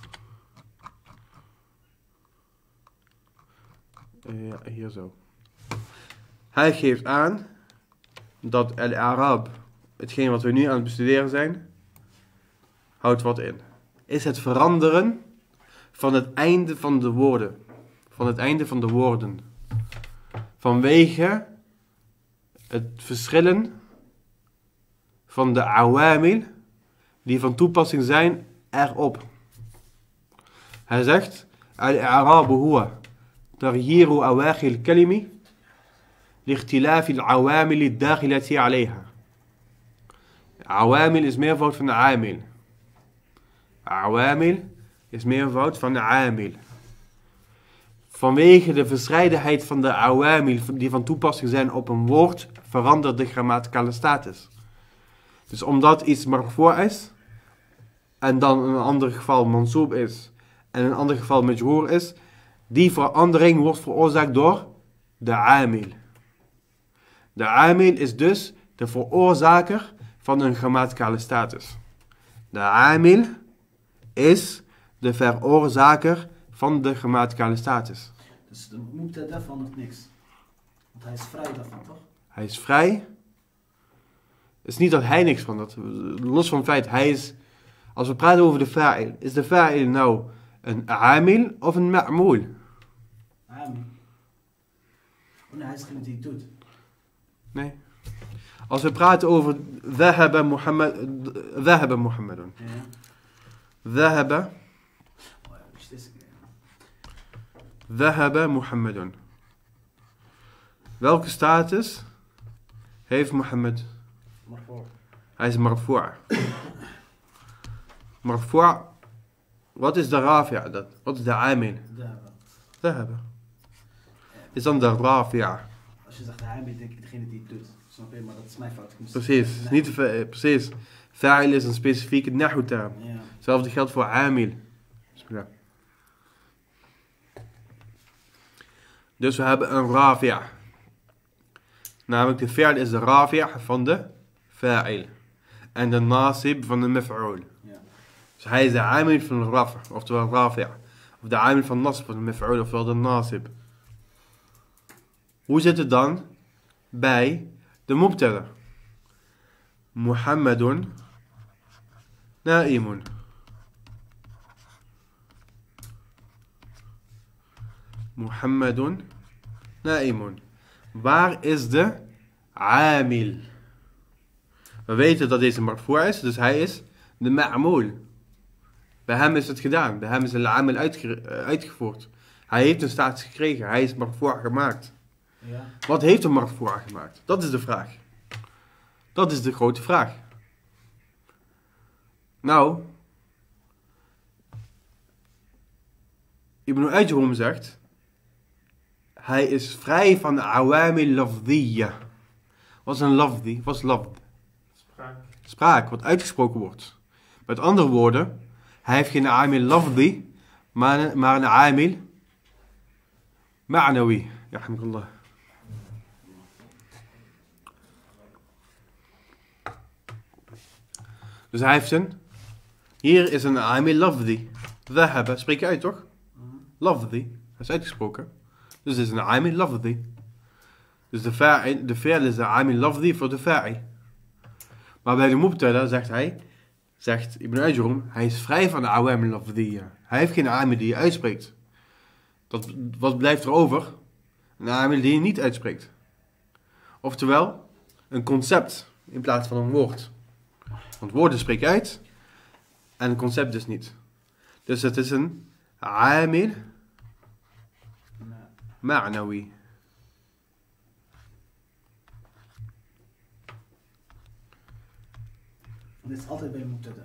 Ja, hier zo. Hij geeft aan dat al-i'raab, hetgeen wat we nu aan het bestuderen zijn, houdt wat in. Is het veranderen van het einde van de woorden. Van het einde van de woorden. Vanwege het verschillen van de awamil die van toepassing zijn erop. Hij zegt: al-i'rabu huwa taghyiru awakhir al-kalimi li-ikhtilafi al-awamil ad-dakhilati 'alayha. Awamil is meervoud van amil. Awamil is meervoud van amil. vanwege de verscheidenheid van de awamil die van toepassing zijn op een woord, verandert de grammaticale status. Dus omdat iets marfu' is, en dan in een ander geval mansoob is, en in een ander geval majroor is, die verandering wordt veroorzaakt door de amil. De amil is dus de veroorzaker van een grammaticale status. De amil is de veroorzaker van de grammaticale status. Dus de mubtada verandert niks. Want hij is vrij daarvan, toch? Hij is vrij. Het is niet dat hij niks van dat. Los van het feit, hij is... Als we praten over de fa'il, is de fa'il nou een amil of een ma'mool? Amil. Oh nee, hij is degene die het doet. Nee. Als we praten over dhahaba Muhammadun. Ja. Dhahaba Oh ja, is deze keer. Dhahaba Muhammadun. Welke status heeft Mohammed? Maar voor. Hij is marfu'. Marfu'. Wat is de rafi'? Wat is de amil? Dhahaba. Is dan de rafi'. Als je zegt hij, denk ik degene die het doet. Snap je? Maar dat is mijn fout. Ik moest- Precies. Nee. Niet precies. Fa'il is een specifieke nahu-term. Ja. Hetzelfde geldt voor amil. Bismillah. Dus we hebben een rafi'. Namelijk de fi'l is de rafi' van de fa'il. En de nasib van de maf'ul. Ja. Dus hij is de amil van de raf', oftewel rafi'. Of de amil van nasb van de maf'ul, oftewel de nasib. Hoe zit het dan bij de mubtada? Muhammadun na'imun. Muhammadun na'imun. Waar is de amil? We weten dat deze marfu' is, dus hij is de ma'mool. Bij hem is het gedaan. Bij hem is de amil uitgevoerd. Hij heeft een status gekregen. Hij is marfu' gemaakt. Ja. Wat heeft een marfu' gemaakt? Dat is de vraag. Dat is de grote vraag. Nou, Ibn Ajrum zegt, hij is vrij van de awamil lafdiyya. Wat is een lafdi? Wat is lafd? Spraak. Spraak, wat uitgesproken wordt. Met andere woorden, hij heeft geen amil lafdi, maar een amil ma'nawi. Yahmakallah. Dus hij heeft een... Hier is een amil lafdi. Dhahaba, spreek je uit toch? Lafdi. Dat is uitgesproken. Dus het is een amil lafdi. Dus de fi'l is de amil lafdi voor de fa'il. Maar bij de mubtada zegt Ibn Ajrum, hij is vrij van de awamil lafdiyya. Hij heeft geen amil die je uitspreekt. Wat blijft er over? Een amil die je niet uitspreekt. Oftewel, een concept in plaats van een woord. Want woorden spreek je uit en een concept dus niet. Dus het is een amil ma'nawi. Dit is altijd bij mubtada.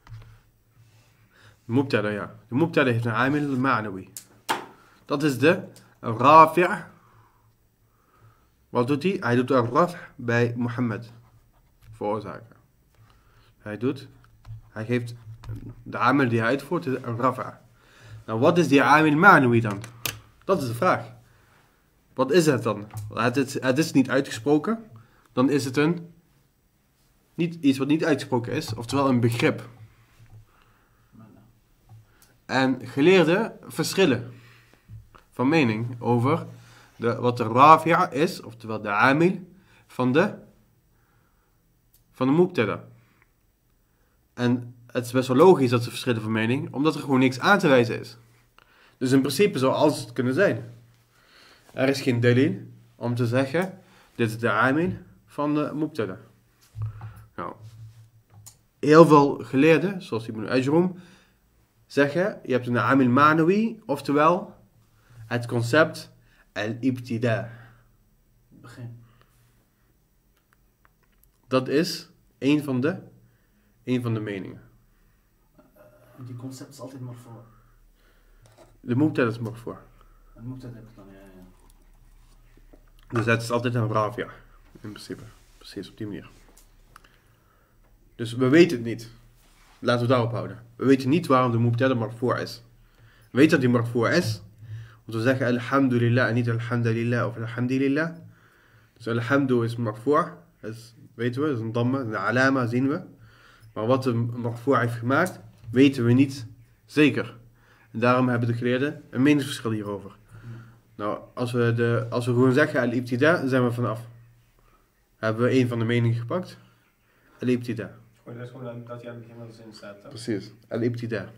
De mubtada, ja. De mubtada heeft een amil ma'nawi. Dat is de rafi'. Wat doet hij? Hij doet een raf' bij Mohammed. Veroorzaken. Hij geeft de amil die hij uitvoert, is een rafa'. Nou, wat is die amil ma'nawi dan? Dat is de vraag. Wat is het dan? Het is niet uitgesproken. Dan is het iets wat niet uitgesproken is, oftewel een begrip. En geleerden verschillen van mening over wat de rafi'a is, oftewel de amil van de mubtada. En het is best wel logisch dat ze verschillen van mening, omdat er gewoon niks aan te wijzen is. Dus in principe zou alles het kunnen zijn. Er is geen dalil om te zeggen, dit is de amil van de mubtada. Nou, heel veel geleerden, zoals Ibn Ajrum, zeggen, je hebt een amil ma'nawi, oftewel het concept al-ibtida. Begin. Dat is een van de meningen. Die concept is altijd maar voor. De mubtada is marfu'. Een mubtada heb ik dan, ja. Dus het is altijd een rafia, in principe. Precies op die manier. Dus we weten het niet. Laten we daarop houden. We weten niet waarom de mubtada marfu' is. We weten dat die marfu' is. Want we zeggen alhamdulillah en niet alhamdulillah of alhamdulillah. Dus alhamdu is marfu'. Weten we, dat is een damma, een alama zien we. Maar wat de marfu' heeft gemaakt, weten we niet zeker. En daarom hebben de geleerden een meningsverschil hierover. Nou, als we gewoon zeggen al-ibtida, zijn we vanaf. Hebben we een van de meningen gepakt? Al-ibtida. Dat is gewoon dat hij aan het begin van de zin staat. Toch? Precies, al-ibtida.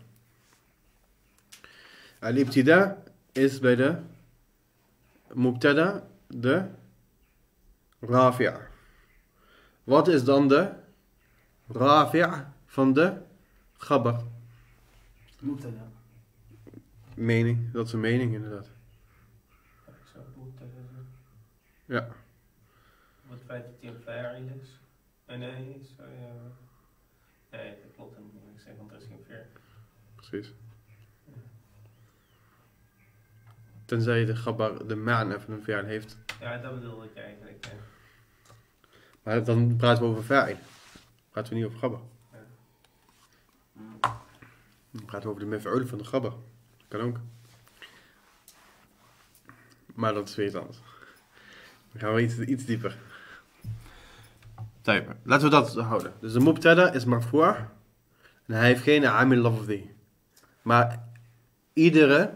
Al-ibtida is bij de mubtada de rafi'a. Wat is dan de rafi'a van de khabar? Mubtada. Mening, dat is een mening inderdaad. Ik zou het moeten zeggen. Ja. Wat het feit dat hij een fa'il is. Nee, sorry. Nee, dat klopt helemaal niet. Ik zeg, want er is geen veer. Precies. Tenzij de khabar de ma'na van een fi'al heeft. Ja, dat bedoelde ik eigenlijk. Ja. Maar dan praten we over fa'il. Praten we niet over khabar. Dan praten we over de maf'ul van de khabar. Kan ook. Maar dat is weer iets anders. Dan gaan we iets dieper. Typen. Laten we dat houden. Dus de mubtada is marfu' en hij heeft geen amil lafzi. Maar iedere...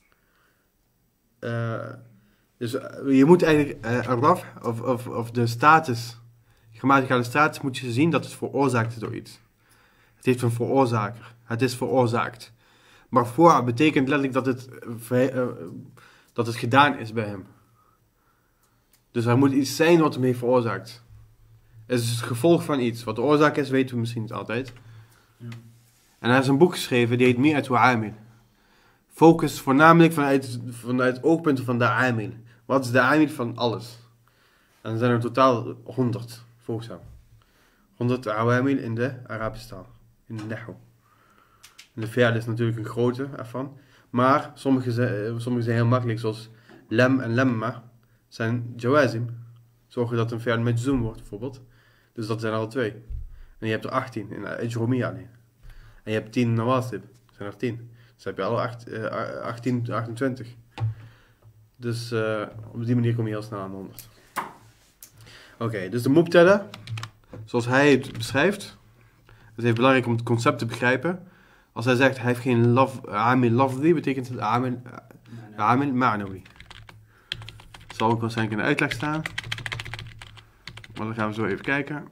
dus je moet eigenlijk een raf of de status, grammaticale status moet je zien dat het veroorzaakt is door iets. Het heeft een veroorzaker. Het is veroorzaakt. Marfu' betekent letterlijk dat het gedaan is bij hem. Dus er moet iets zijn wat hem heeft veroorzaakt. Het is het gevolg van iets. Wat de oorzaak is, weten we misschien niet altijd. Ja. En hij is een boek geschreven, die heet Mi'at wa Amil. Focus voornamelijk vanuit oogpunten van de Amil. Wat is de Amil van alles? En er zijn er totaal 100, volgens hem. 100 Awamil in de Arabische taal. In de Nahu. En de fi'al is natuurlijk een grote ervan. Maar sommige zijn heel makkelijk, zoals lam en lamma zijn jawazim. Zorgen dat een fi'al majzoom wordt, bijvoorbeeld. Dus dat zijn er al 2. En je hebt er 18 in Ijromiya alleen. En je hebt 10 nawasib. Dat zijn er 10. Dus heb je alle 28. Dus op die manier kom je heel snel aan de 100. Oké, dus de mubtada, zoals hij het beschrijft. Het is even belangrijk om het concept te begrijpen. Als hij zegt, hij heeft geen amil lafzi, betekent het amil ma'nawi. Dat zal ook waarschijnlijk in de uitleg staan. Maar dan gaan we zo even kijken.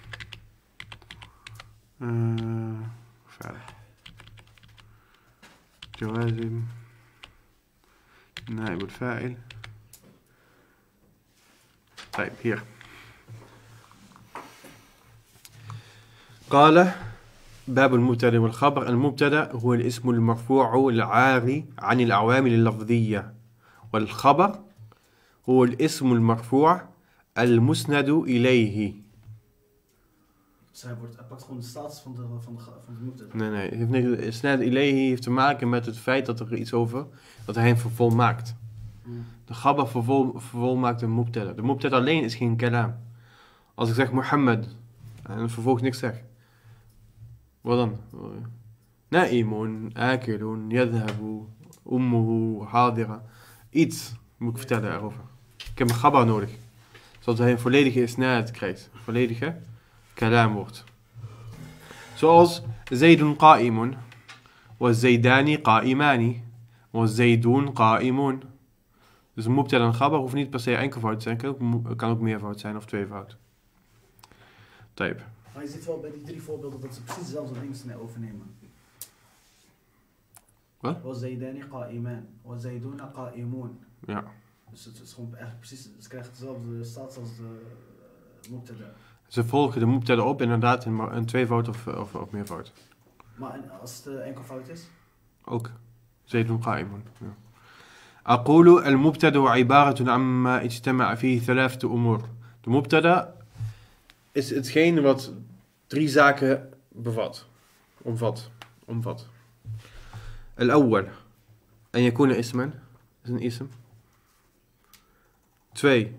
Verder. Jawazim. Nee, wordt fa'il. Kijk, hier. قال باب المبتدا والخبر المبتدا هو الاسم المرفوع العاري عن العوامل اللفظية والخبر هو الاسم المرفوع المسند إليه. Dus hij pakt gewoon de status van de mubtada. Nee. Isnad ilayhi heeft te maken met het feit dat er iets over, dat hij een vervolmaakt. De khabar vervolmaakt een mubtada. De mubtada alleen is geen kalam. Als ik zeg Mohammed en vervolgens niks zeg. Wat dan? Na'imun, akilun, yadhabu, ummuhu, hadira. Iets moet ik vertellen erover. Ik heb een khabar nodig. Zodat hij een volledige isnad krijgt. Een volledige kalam wordt. Zoals Zaydun qa'imun. Wa Zaydani qa'imani. Wa Zaydun qa'imun. Dus een mubtada en khabar hoeft niet per se enkelvoud te zijn. Kan ook meervoud zijn of tweevoud. Type. Maar je ziet wel bij die 3 voorbeelden dat ze precies dezelfde dingen overnemen. Wat? Wa Zaydani qa'iman. Wa Zayduna qa'imun. Ja. Dus het is gewoon eigenlijk precies, ze krijgen dezelfde status als de mubtada. Ze volgen de mubtada op inderdaad in een tweevoud of meervoud. Maar als het enkelvoud is? Ook. Zaydun qa'imun. Ja. أقول المبتدا عبارة عما اجتمع فيه ثلاثة أمور. De mubtada is hetgeen wat 3 zaken omvat. الأول أن يكون اسما. is een ism. 2.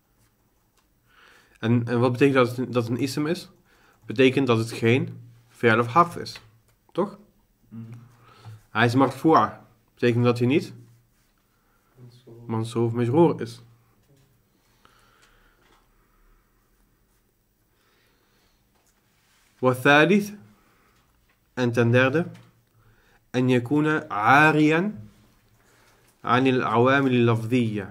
En wat betekent dat het een ism is? Betekent dat het geen fi'al of harf is. Toch? Hij is marfu'. Betekent dat hij niet mansoof of majroor is. والثالث en ten derde أن يكون عاريا عن العوامل اللفظية.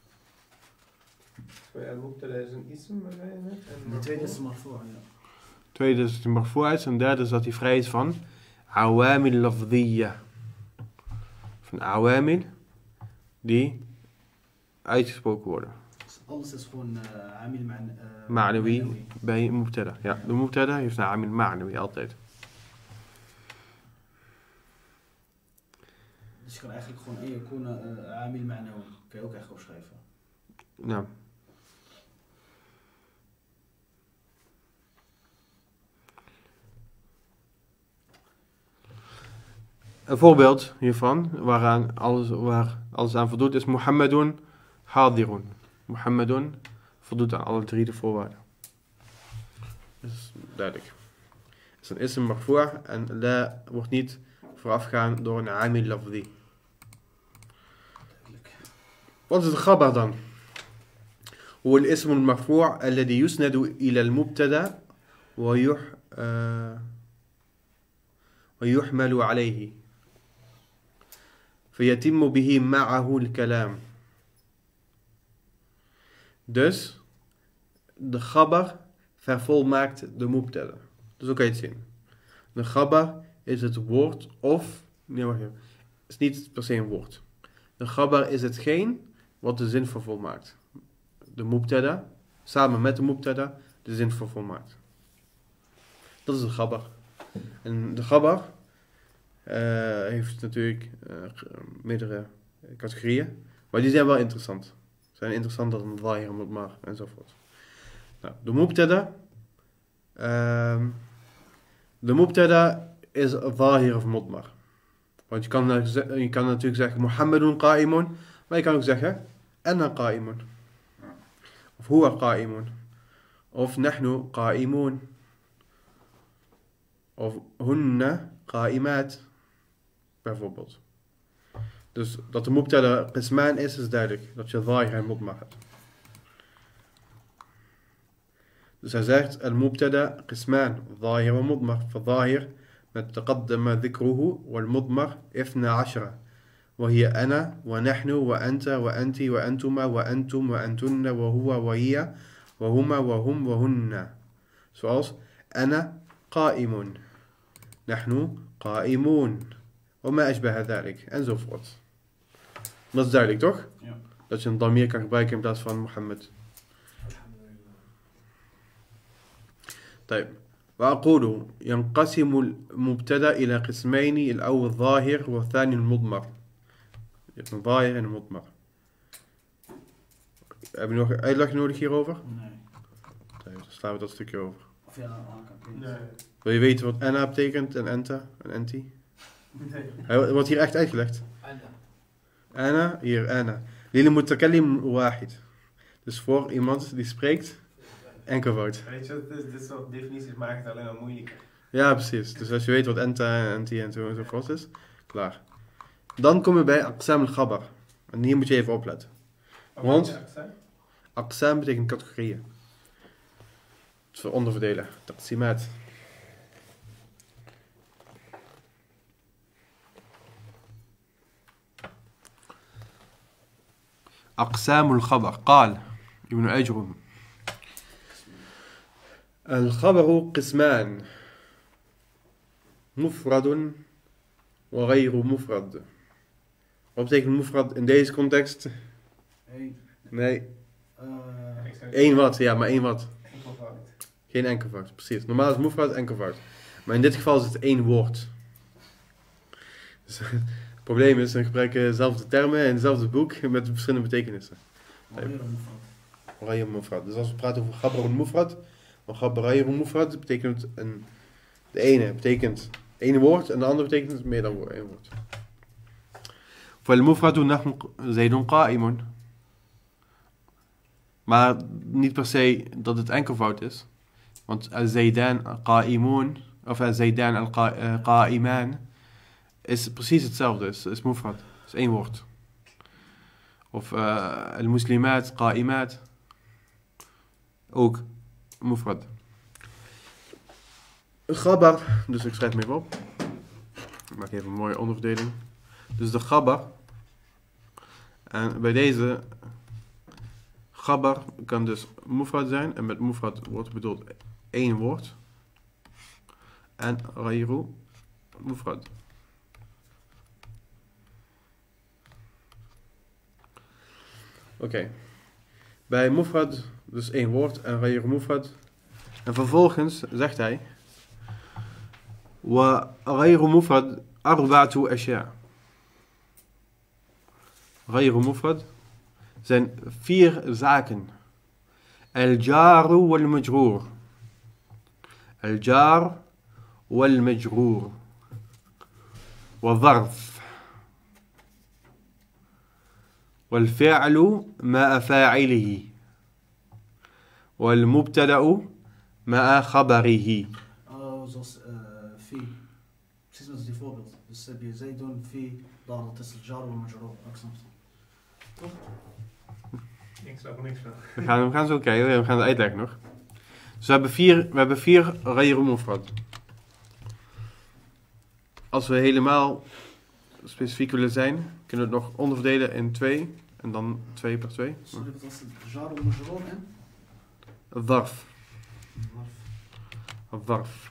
المبتدا is een ism, maar zei je net. En De tweede is marfu', ja. Tweede is dat hij marfu' is en derde is dat hij vrij is van عوامل لفظية. Van awamil die uitgesproken worden. Dus alles is gewoon amil Ma'nawi bij mubtada. Ja, de mubtada heeft een amil ma'nawi altijd. Dus je kan eigenlijk gewoon en yakun amil ma'nawi. Kan je ook echt opschrijven. Nou. Een voorbeeld hiervan, waar alles aan voldoet, is Muhammadun hadirun. Muhammadun voldoet aan alle drie de voorwaarden. Dat is duidelijk. Het is een ism marfu' en la wordt niet voorafgaan door een amil lafzi. Wat is de khabar dan? هو الاسم المرفوع الذي يسند إلى المبتدأ ويحمل عليه فيتم به معه الكلام. Dus de khabar vervolmaakt de mubtada. Dus ook kan je het zien. De khabar is het woord of... Nee, wacht even. Het is niet per se een woord. De khabar is hetgeen wat de zin vervolmaakt. De mubtada, samen met de mubtada, de zin vervolmaakt. Dat is de khabar. En de khabar heeft natuurlijk meerdere categorieën. Maar die zijn wel interessant. Zijn interessanter dan zahir, mudmar enzovoort. Nou, de mubtada is zahir of mudmar. Want je kan natuurlijk zeggen Muhammadun qa'imun, maar je kan ook zeggen Anna qa'imun. Of huwa qa'imun. Of nahnu qa'imun. Of hunna qa'imat. Bijvoorbeeld. Dus dat de mubtada qisman is duidelijk. Dat je zahir en mudmar hebt. Dus hij zegt al-mubtada qisman, zahir wa mudmar. Zahir met taqaddama dhikruhu wal mudmar 12. وهي أنا ونحن وأنت وأنت وأنتما وأنتم وأنتن وهو وهي وهما وهم وهن. Zoals أنا قائم, نحن قائمون, وما أشبه ذلك enzovoort. Dat is duidelijk, toch? Ja. Dat je een damir kan gebruiken in plaats van Mohammed. طيب. وأقول ينقسم المبتدأ إلى قسمين الأول الظاهر والثاني المضمر. Je hebt een zahir en een mudmar. Heb je nog een uitleg nodig hierover? Nee. Nee, dan slaan we dat stukje over. Of ja, kan Nee. Wil je weten wat anna betekent en enta en enti? Nee. Hij wordt hier echt uitgelegd. Anna, hier anna. Lil mutakallim wahid. Dus voor iemand die spreekt, enkelvoud. Weet je, dit soort definities maken het alleen maar moeilijker. Ja, precies. Dus als je weet wat enta en enti enzovoort is, klaar. Dan kom je bij aqsam al-khabar. En hier moet je even opletten. Want aqsam betekent categorieën. Dus voor onderverdelen. Taqsimaat. أقسام الخبر قال ابن أجرم الخبر قسمان مفرد وغير مفرد. Wat betekent mufrad in deze context? Nee. Eén wat, ja, maar één wat. Enkelvoud. Geen enkelvoud, precies. Normaal is mufrad enkelvoud. Maar in dit geval is het één woord. Dus, het probleem is, we gebruiken dezelfde termen in hetzelfde boek met verschillende betekenissen. Ghayr mufrad. Dus als we praten over ghabrun mufrad, maar ghayr mufrad betekent de ene betekent één woord en de andere betekent meer dan één woord. فالمفرد نحن زيد قائم. Maar niet per se dat het enkelvoud is. Want al-Zaydan qa'imun, of al-Zaydan al-qa'iman, is precies hetzelfde. Is mufrad. Is één woord. Of al-muslimat qa'imat. Ook mufrad. Khabar, dus ik schrijf hem even op. Ik maak even een mooie onderverdeling. Dus de khabar. En bij deze khabar kan dus mufrad zijn. En met mufrad wordt bedoeld één woord. En ghayru mufrad. Oké. Bij mufrad dus één woord en ghayru mufrad. En vervolgens zegt hij: wa ghayru mufrad arba'atu ashya'. Ghayru mufrad zijn 4 zaken. Al-jar wal-majroor. Al-jar wal-majroor. Wa-dharf. Wal-fi'lu ma'a fa'ilihi. Wal-mubtada'u ma'a khabarihi. Oh, zoals fi. Precies als die voorbeeld. Dus heb je zaydun fi, daar dat is al-jar wal-majroor. Toch? Ik snap er niks van. We gaan zo kijken, we gaan het uitleggen nog. Dus we hebben 4 ghayru mufrad. Als we helemaal specifiek willen zijn, kunnen we het nog onderverdelen in 2 en dan 2 per 2. Sorry, dat was al-jar wal-majroor en? Dharf. Dharf.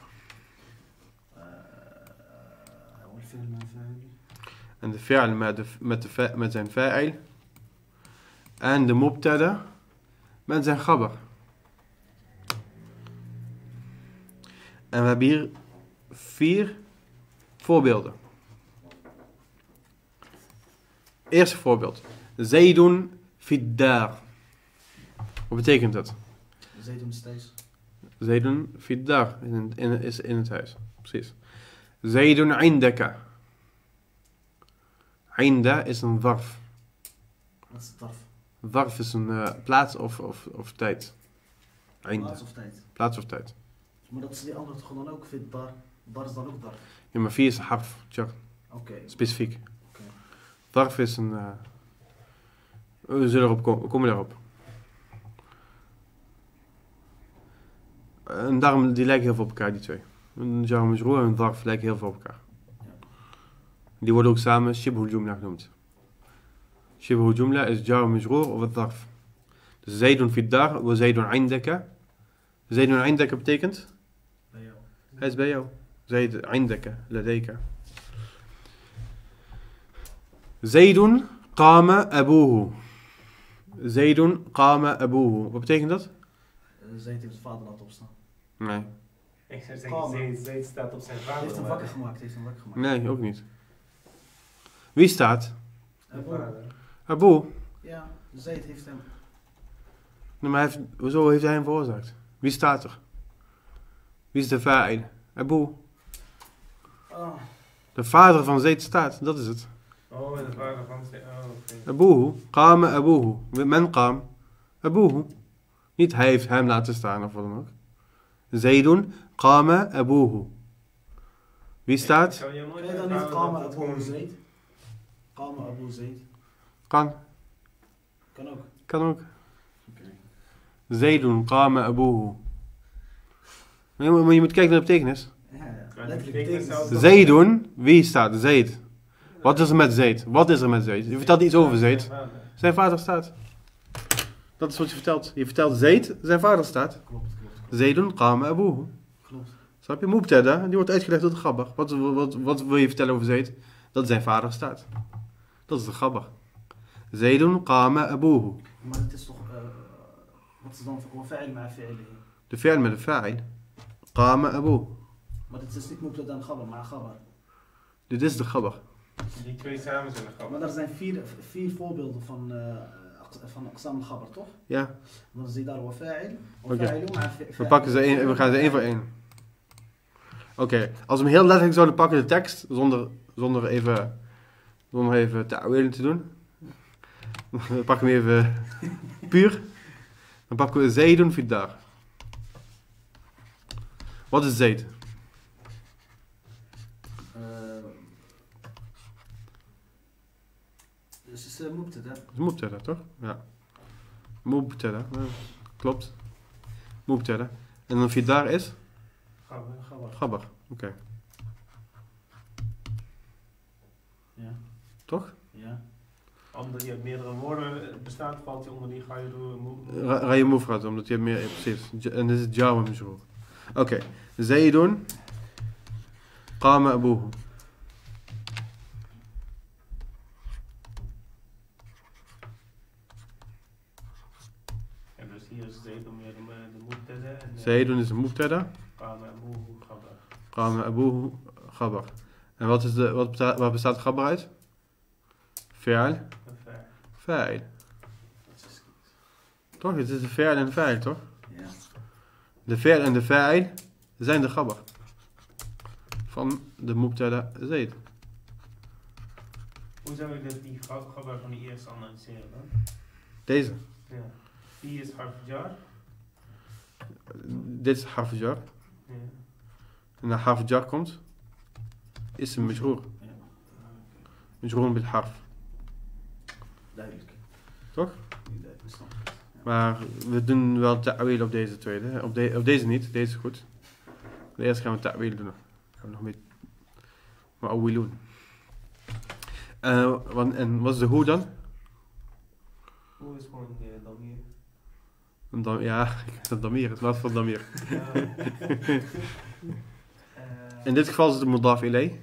En de fi'al met zijn fa'il. En de mubtada met zijn khabar. En we hebben hier 4 voorbeelden. Eerste voorbeeld. Zaydun fiddar. Wat betekent dat? Zaydun steeds. Zaydun fiddar is in het huis. Precies. Zaydun indaka. Inda is een dharf. Wat is darf? Dharf is een plaats of tijd. Plaats of tijd. Plaats of tijd. Maar dat is die andere toch dan ook fit dar. Dar is dan ook darf. Ja, maar 4 is harf. Oké. Specifiek. Oké. Dharf is een... we zullen erop komen. We komen daarop. En daarom, die lijken heel veel op elkaar, die twee. Een jar majroor en een dharf lijken heel veel op elkaar. Die worden ook samen shibhul jumla genoemd. Shibhul jumla is jar majroor of het dharf. Dus zaydun fi dar wa zaydun indaka. Zaydun indaka betekent? Bij jou. Hij is bij jou. Zayd indaka, ladayka. Zaydun qama abuhu. Zaydun qama abuhu. Wat betekent dat? Zayd heeft zijn vader laten opstaan. Nee. Ik zou zeggen, Zayd staat op zijn vader. Heeft hem wakker gemaakt. Nee, ook niet. Wie staat? Abu. Abu. Ja, Zayd heeft hem. Nee, maar hoezo heeft hij hem veroorzaakt? Wie staat er? Wie is de fa'il? Abu. Oh. De vader van Zayd staat, dat is het. Oh, de vader van Zayd. Oh, oké. Abuhu. Qama abuhu. Men qam. Abuhu. Niet hij heeft hem laten staan of wat dan ook. Zaydun qama abuhu. Wie staat? Kan je dan niet Qama Abu Zayd? Qama Abu Zayd. Kan. Kan ook. Kan ook. Oké. Zaydun qama abuhu. Maar je moet kijken naar de betekenis. Ja, Maar letterlijk die betekenis betekent zelf- Zaydun, wie staat? Zayd. Wat is er met Zayd? Wat is er met Zayd? Je vertelt iets over Zayd. Zijn vader. Zijn vader staat. Dat is wat je vertelt. Je vertelt Zayd, zijn vader staat. Klopt. Zaydun qama abuhu. Klopt. Snap je? Mubtada, die wordt uitgelegd door de gabbar. Wat wil je vertellen over Zayd? Dat zijn vader staat. Dat is de gabbar. Zaydun qama abuhu. Maar het is toch, wat is dan voor fa'il ma'a fi'ili? De fi'al met de fa'il. Qama abuhu. Maar het is niet mubtada en khabar, maar khabar. Dit is de gabbar. Die twee samen zijn een Maar grap. er zijn vier voorbeelden van aqsam al-khabar, toch? Ja. Dan zie je daar wa fa'il. Oké. We gaan ze één voor één. Oké. Als we hem heel letterlijk zouden pakken, de tekst, zonder even Om even ta'wil te doen. Dan pakken we even puur. Dan pakken we Zaydun fi dar. Wat is Zayd? Dus het is mubtada. Dat is mubtada, toch? Ja. Mubtada, klopt. Mubtada. En dan fi dar is? Khabar. Oké. Ja. Toch? Ja. Omdat je meerdere woorden bestaat, valt je onder die ga je door. Raya mufrad, omdat je hebt meer... precies. En dit is Jawa Majroor. Oké. Zaydun. Qama abuhu. En dus hier is Zaydun meer de mubtada. Zaydun is een mubtada. Qama abuhu khabar. Qama abuhu khabar. En wat bestaat khabar uit? Fi'al. Fa'il. Toch? Het is de fi'al en de fa'il, toch? Ja. De fi'al en de fa'il zijn de khabar. Van de mubtada Zayd. Hoe zou je die khabar van die eerste analyseren dan? Deze. Ja. Die is harf jar. Dit is harf jar. Ja. En naar harf jar komt is een majroor. Ja. Majroor bil harf. Duidelijk. Toch? Duidelijk, snap ik. Ja. Maar we doen wel ta'wil op deze tweede. Op deze niet, deze is goed. De eerste gaan we ta'wil doen. Gaan we nog mee. Maar awilun. En wat is de hoe dan? Hoe is gewoon damir? Ja, ik heb dat damir. Het was van damir. Ja. In dit geval is het een mudaf ilay.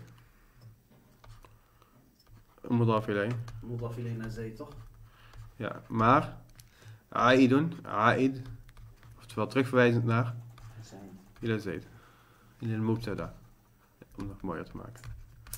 Een mudaf ilay. Mudaf ilayh naar Zayd, toch? Ja, maar aidun, aid, oftewel terugverwijzend naar Zijn. ila Zayd. In de mubtada. Om nog mooier te maken.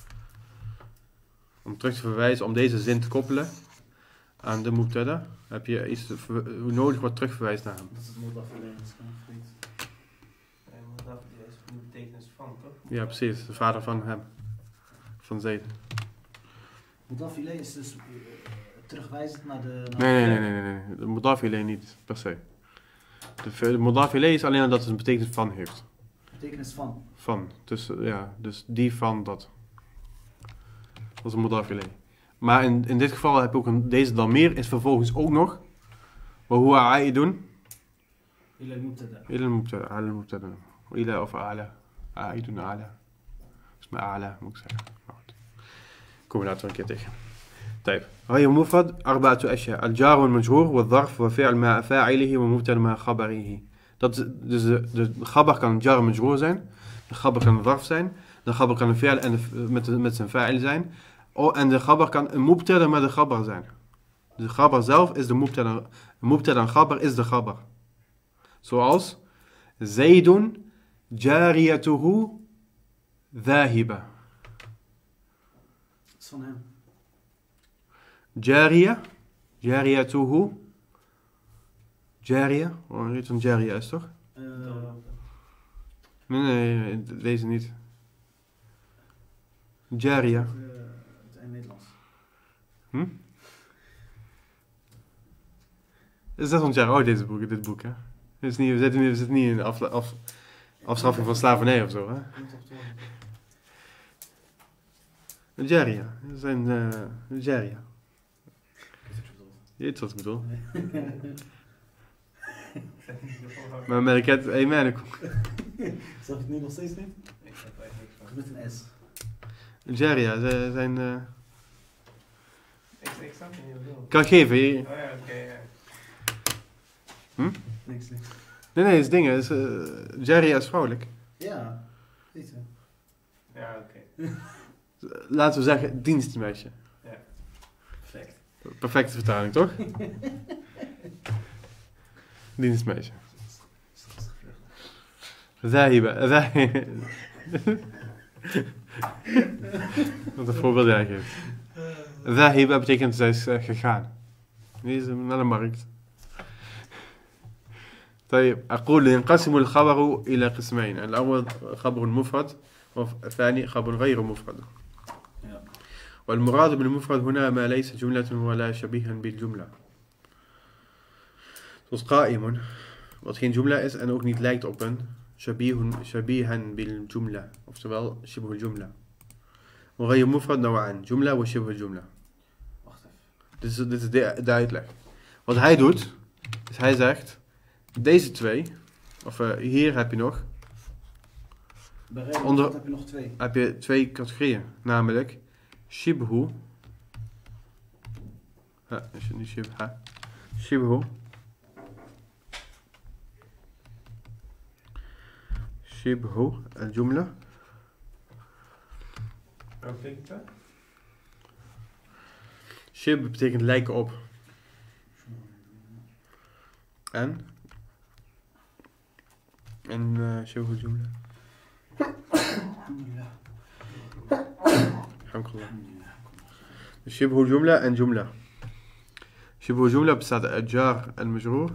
Om terug te verwijzen, om deze zin te koppelen aan de mubtada, heb je iets nodig wat terugverwijst naar hem. Dat is het mudaf ilayh, dat is gewoon vergeten. En dat is de betekenis van, toch? Ja, precies. De vader van hem. Van Zayd. Mudaf ilayh is dus terugwijzend naar de... Nee. De mudaf ilay niet, per se. De mudaf ilay is alleen dat het een betekenis van heeft. Betekenis van. Van. Dus ja, dus die van dat. Dat is een mudaf ilay. Maar in dit geval heb je ook deze damir is vervolgens ook nog wa huwa aidun Ila al-mubtada. ila al-mubtada, ala al-mubtada. Ila of ala. Aidun ala. Dus maar ala moet ik zeggen. Maar goed. Komen we later een keer tegen. طيب هي مفرد أربعة أشياء الجار والمجرور والظرف وفعل مع فاعله ومبتدا مع خبره. Dat dus de khabar kan een jar en majroor zijn, de khabar kan een zarf zijn, de khabar kan een fi'al en met zijn fa'il zijn, en de khabar kan een mubtada met de khabar zijn. De khabar zelf is de mubtada. Mubtada en khabar is de khabar. Zoals Zaydun jariyatuhu dhahiba. Dat is van hem. Jariyatuhu. Jariya, oh, weet je wat Jariya is toch? Nee, deze niet. Jariya. Het in Nederlands. Is 600 jaar oud dit boek hè? We zitten niet in de afschaffing van slavernij of zo hè? Jariya, dat zijn Jariya. Je weet wat ik bedoel. Maar Ameriket, amen. Zeg ik het nu nog steeds niet? Ik weet niks van. Met een S. Jariya, ze zijn... Ik snap het niet wat Kan ik geven? Oh ja, oké. Niks. Nee, het is dingen. Jariya is vrouwelijk. Ja, weet je. Ja, oké. Laten we zeggen, dienstmeisje. Ja. Perfect. Perfecte vertaling, toch? Dienstmeisje. Zahiba. Wat een voorbeeld jij geeft. Zahiba betekent zij is gegaan. Die is naar de markt. طيب أقول ينقسم الخبر إلى قسمين الأول خبر مفرد والثاني خبر غير مفرد والمراد بالمفرد هنا ما ليس جملة ولا شبيها بالجملة. Zoals قائم, wat geen jumla is en ook niet lijkt op een shabihan bil jumla, oftewel shibh al jumla. وغير مفرد نوعان, jumla wa shibh al jumla. Wacht even. Dit is de uitleg. Wat hij doet, is hij zegt, deze twee, of hier heb je nog, Bij Rijnmofrad heb je nog twee. heb je twee categorieën, namelijk shibhu, niet shibha, shibhu, shibhu al-jumla. Wat betekent dat? Shib betekent lijken op. En shibhu al-jumla. Alhamdulillah. Dus shibhu al-jumla en jumla. Shibhu al-jumla bestaat uit jar en majroor.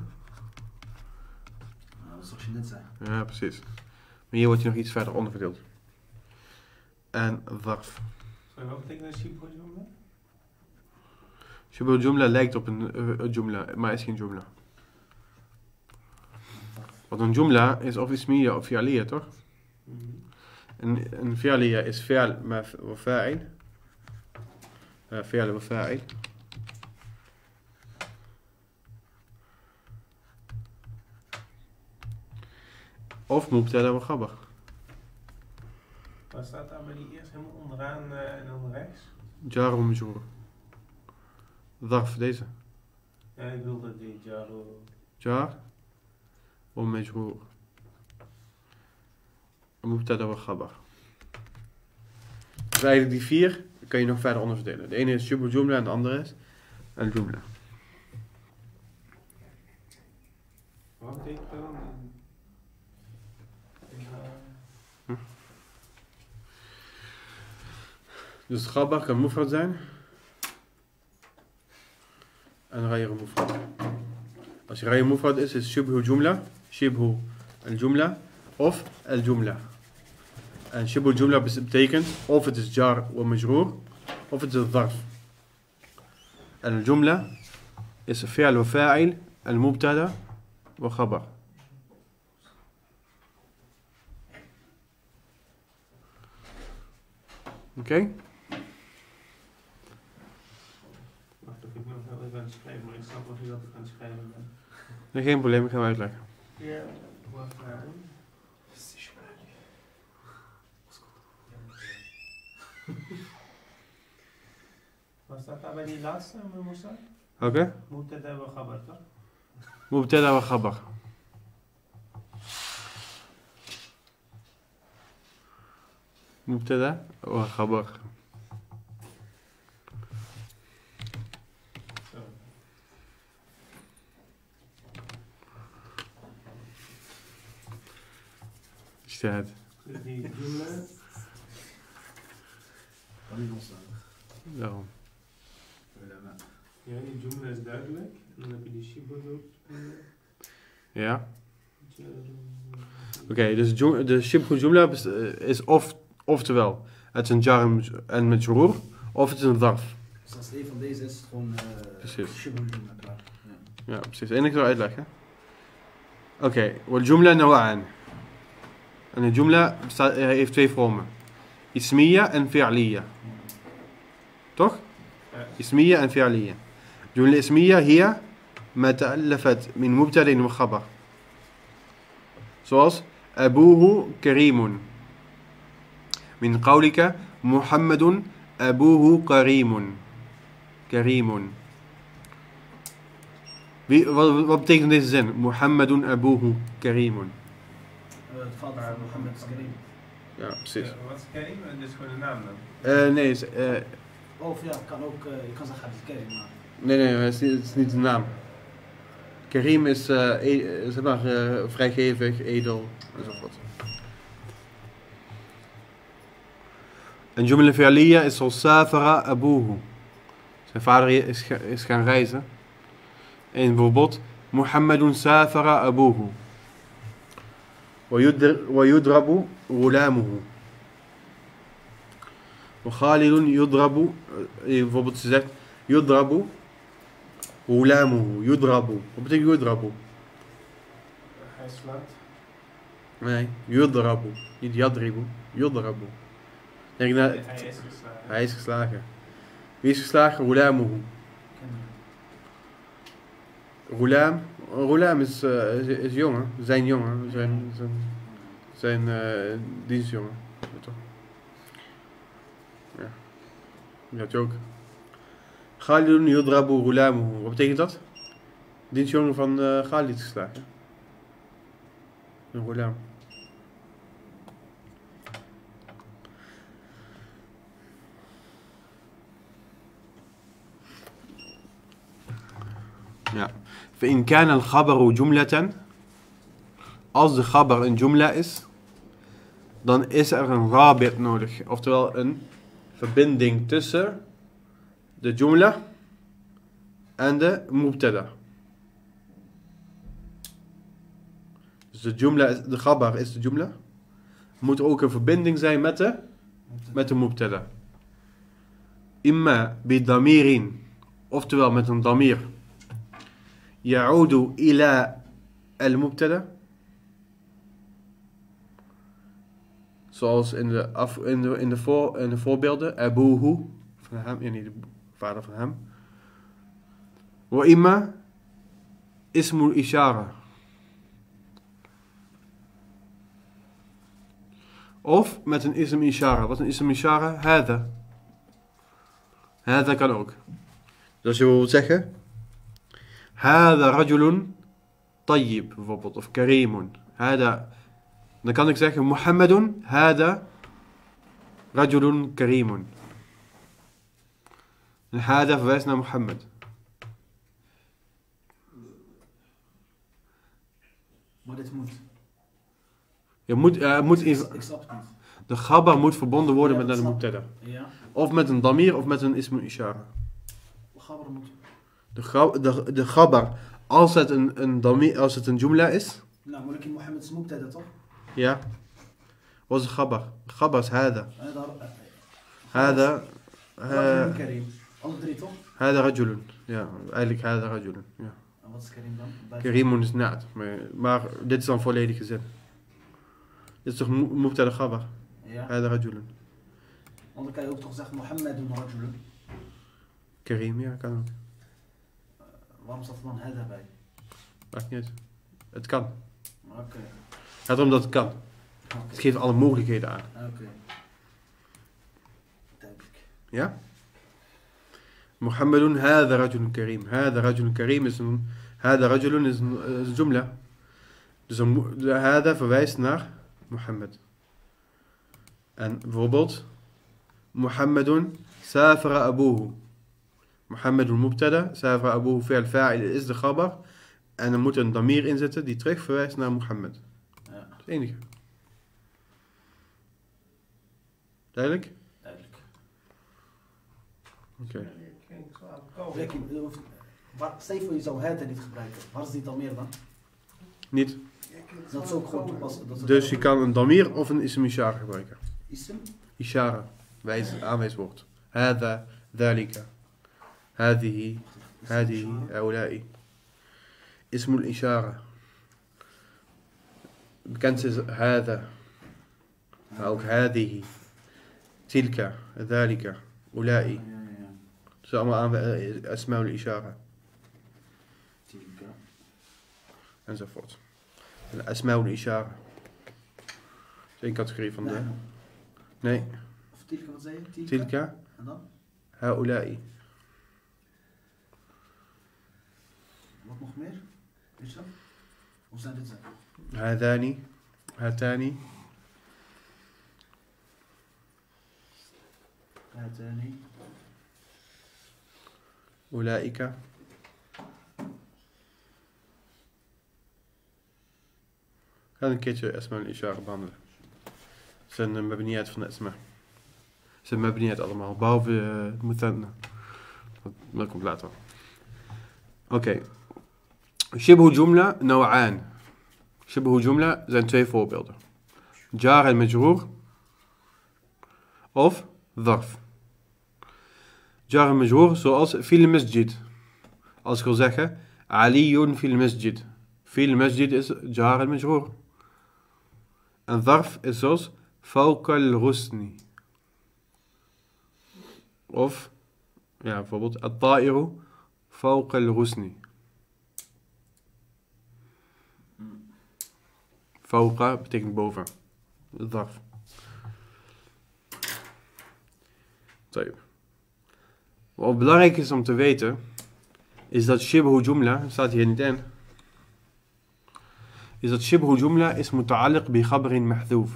Nou, dat is zoals je net zei. Ja, precies. Maar hier wordt je nog iets verder onderverdeeld. En zarf. Sorry, wat betekent dat shibh al-jumla? Shibhu al-jumla lijkt op een jumla, maar is geen jumla. Want een jumla is of ismiya of fi'aliya, toch? Een fi'aliya is fi'al wa fa'il. Fi'al wa fa'il. Of mubtada wa khabar. Wat staat daar bij die eerst helemaal onderaan en dan rechts? Jar wa majroor. Zarf, deze. Ja, ik wilde die jaro. Jar wa majroor. Mubtada wa khabar. Dus eigenlijk die vier kan je nog verder onderverdelen. De ene is shibhu jumla en de andere is al-jumla. Wat betekent dat dan? Dus khabar kan mufrad zijn. En ghayr mufrad. Als je ghayr mufrad is shibhu jumla, shibhu al-jumla of al-jumla. En shibhu al-jumla betekent of het is jar wa majroor of het is zarf. En al-jumla is fi'al wa fa'il, al-mubtada wa khabar. Oké? Wacht, ik ben nog heel even aan het schrijven, maar ik snap nog niet wat ik aan het schrijven ben. Nee, geen probleem, ik ga hem uitleggen. Ja, wacht maar. Wat staat daar bij die laatste, Musa? Oké? Mubtada wa khabar, toch? Mubtada wa khabar. مبتدا وخبر. اجتهد. Die jumla. Kan niet ontstaan. Daarom. Ja, die jumla is duidelijk. En dan heb je die shibhu. Ja. Oké, dus de shibhu jumla is oftewel het is een jar en majroor of het is een zarf. Dus als een van deze is, het gewoon Precies. shibhu jumla, klaar. Ja, precies. En ik zal uitleggen. Oké, wal jumla nawa'an. En de jumla heeft twee vormen. Ismiya en fi'aliya. Toch? Ismiya en fi'aliya. Jumla ismiya hiya ma ta'allafat min mubtada'in wa khabar. Zoals abuhu karimun. من قولك محمد أبوه كريم. كريم. Wat betekent deze zin? محمد أبوه كريم. De vader van Mohammed is Karim. Ja, precies. Ja, wat is Karim? Dat is gewoon een naam dan. Nee, Of ja, kan ook, je kan zeggen het is Karim, maar... nee, het is niet een naam. Karim is zeg maar, vrijgevig, edel enzovoort. En jumla fi'aliya is zoals safara abuhu. Zijn vader is gaan reizen. En bijvoorbeeld Muhammadun safara abuhu. Wa yudrabu ghulamuhu. Khalidun yudrabu. Bijvoorbeeld ze zegt yudrabu. Ghulamuhu yudrabu. Wat betekent yudrabu? Hij slaat. Nee, yudrabu. Niet yadribu. Yudrabu. Denk naar, Hij is geslagen. hij is geslagen. Wie is geslagen? Ghulamuhu. Ghulam is jongen. Zijn jongen. Zijn dienstjongen. Weet toch? Ja. Die had je ook. Khalidun yudrabu ghulamuhu. Wat betekent dat? Dienstjongen van Khalid is geslagen. Een ghulam. Ja. فإن كان الخبر جملة. Als de khabar een jumla is, dan is er een rabit nodig. Oftewel een verbinding tussen de jumla en de mubtada. Dus de khabar is de jumla. Er moet ook een verbinding zijn met de mubtada. Imma bidamirin. Oftewel met een damir. Ya'udu ila al-mubtada. Zoals in de voorbeelden. Abuhu. Van hem. Ja, niet de vader van hem. Wa imma ismul ishara. Of met een ism ishara. Wat is een ism ishara? Hada. Hada kan ook. Dus je wil zeggen. Hada rajulun tayyib bijvoorbeeld. Of karimun. Hada. Dan kan ik zeggen Muhammadun hada rajulun karimun. En hada verwijst naar Mohammed. Maar dit moet. Ik snap het niet. De khabar moet verbonden worden Ja, met een dat mubtada. Ja. Of met een damir of met een ism ishara. De khabar moet. De khabar, als het een damir, als het een jumla is. Nou, moet ik in Mohammed mubtada toch? Ja. Wat is de khabar? De khabar is hada. Hada. Hada. Karim. Alle drie toch? Hada rajulun. Ja, eigenlijk hada rajulun. Ja. En wat is Karim dan? Karimun is naad. Maar dit is dan volledige zin. Dit is toch mubtada khabar? Ja. Hada rajulun. Want dan kan je ook toch zeggen Mohammedun rajulun. Karim, ja, kan ook. Waarom staat er dan hada bij? Maakt niet uit. Het kan. Oké. Het gaat erom dat het kan. Het geeft alle mogelijkheden aan. Oké. Duidelijk. Ja? Muhammadun hada rajulun karim. Hada rajulun karim is een... Hada rajulun is een jumla. Dus de hada verwijst naar Mohammed. En bijvoorbeeld... Muhammadun safara abuhu. Muhammadun mubtada. Safara abuhu fi'al fa'il is de khabar. En er moet een damir in zitten die terug verwijst naar Mohammed. Ja. Dat is het enige. Duidelijk? Duidelijk. Oké. Ricky, stel je voor je zou hada niet gebruiken. Waar is die dan meer dan? Niet. Dat is ook gewoon toepassen. Dat is Dus je kan een damir of een ism ishara gebruiken. Ism? Ishara. Aanwijswoord. Hada, dhalika. Hadihi, hadihi, aulai. Ismul ishara. Bekend is hada. Maar ook hadihi. Tilka, dhalika, ulai. Ja. Dat zijn allemaal asmaul ishara. Tilka. Enzovoort. En asmaul ishara. Dat is één categorie van de... Nee. Of tilka, wat zei je? Tilka. En dan? Haulai. Wat nog meer? Is dat? Of zijn dit ze? Hadani. Hatani. Hatani. Ulaika. Ga een keertje Asma en Ishara behandelen. Het zijn de mabniat van de Asma. Het zijn mabniat allemaal, behalve het muthanna. Dat komt later. Oké. Shibhu jumla naw'an. Shibhu jumla zijn twee voorbeelden. Jar en majroor. Of ظرف. Jar al-majroor zoals fil masjid. Als ik wil zeggen, Aliyun fil masjid. Fil masjid is jar al-majroor. En ظرف is zoals fawqa al-ghusni. Of, ja, bijvoorbeeld, at-ta'iru fawqa al-ghusni. Fawqa betekent boven. ظرف. Wat belangrijk is om te weten, is dat shibhu jumla, staat hier niet in, is dat shibhu jumla is muta'alliq bi khabarin mahdhuf.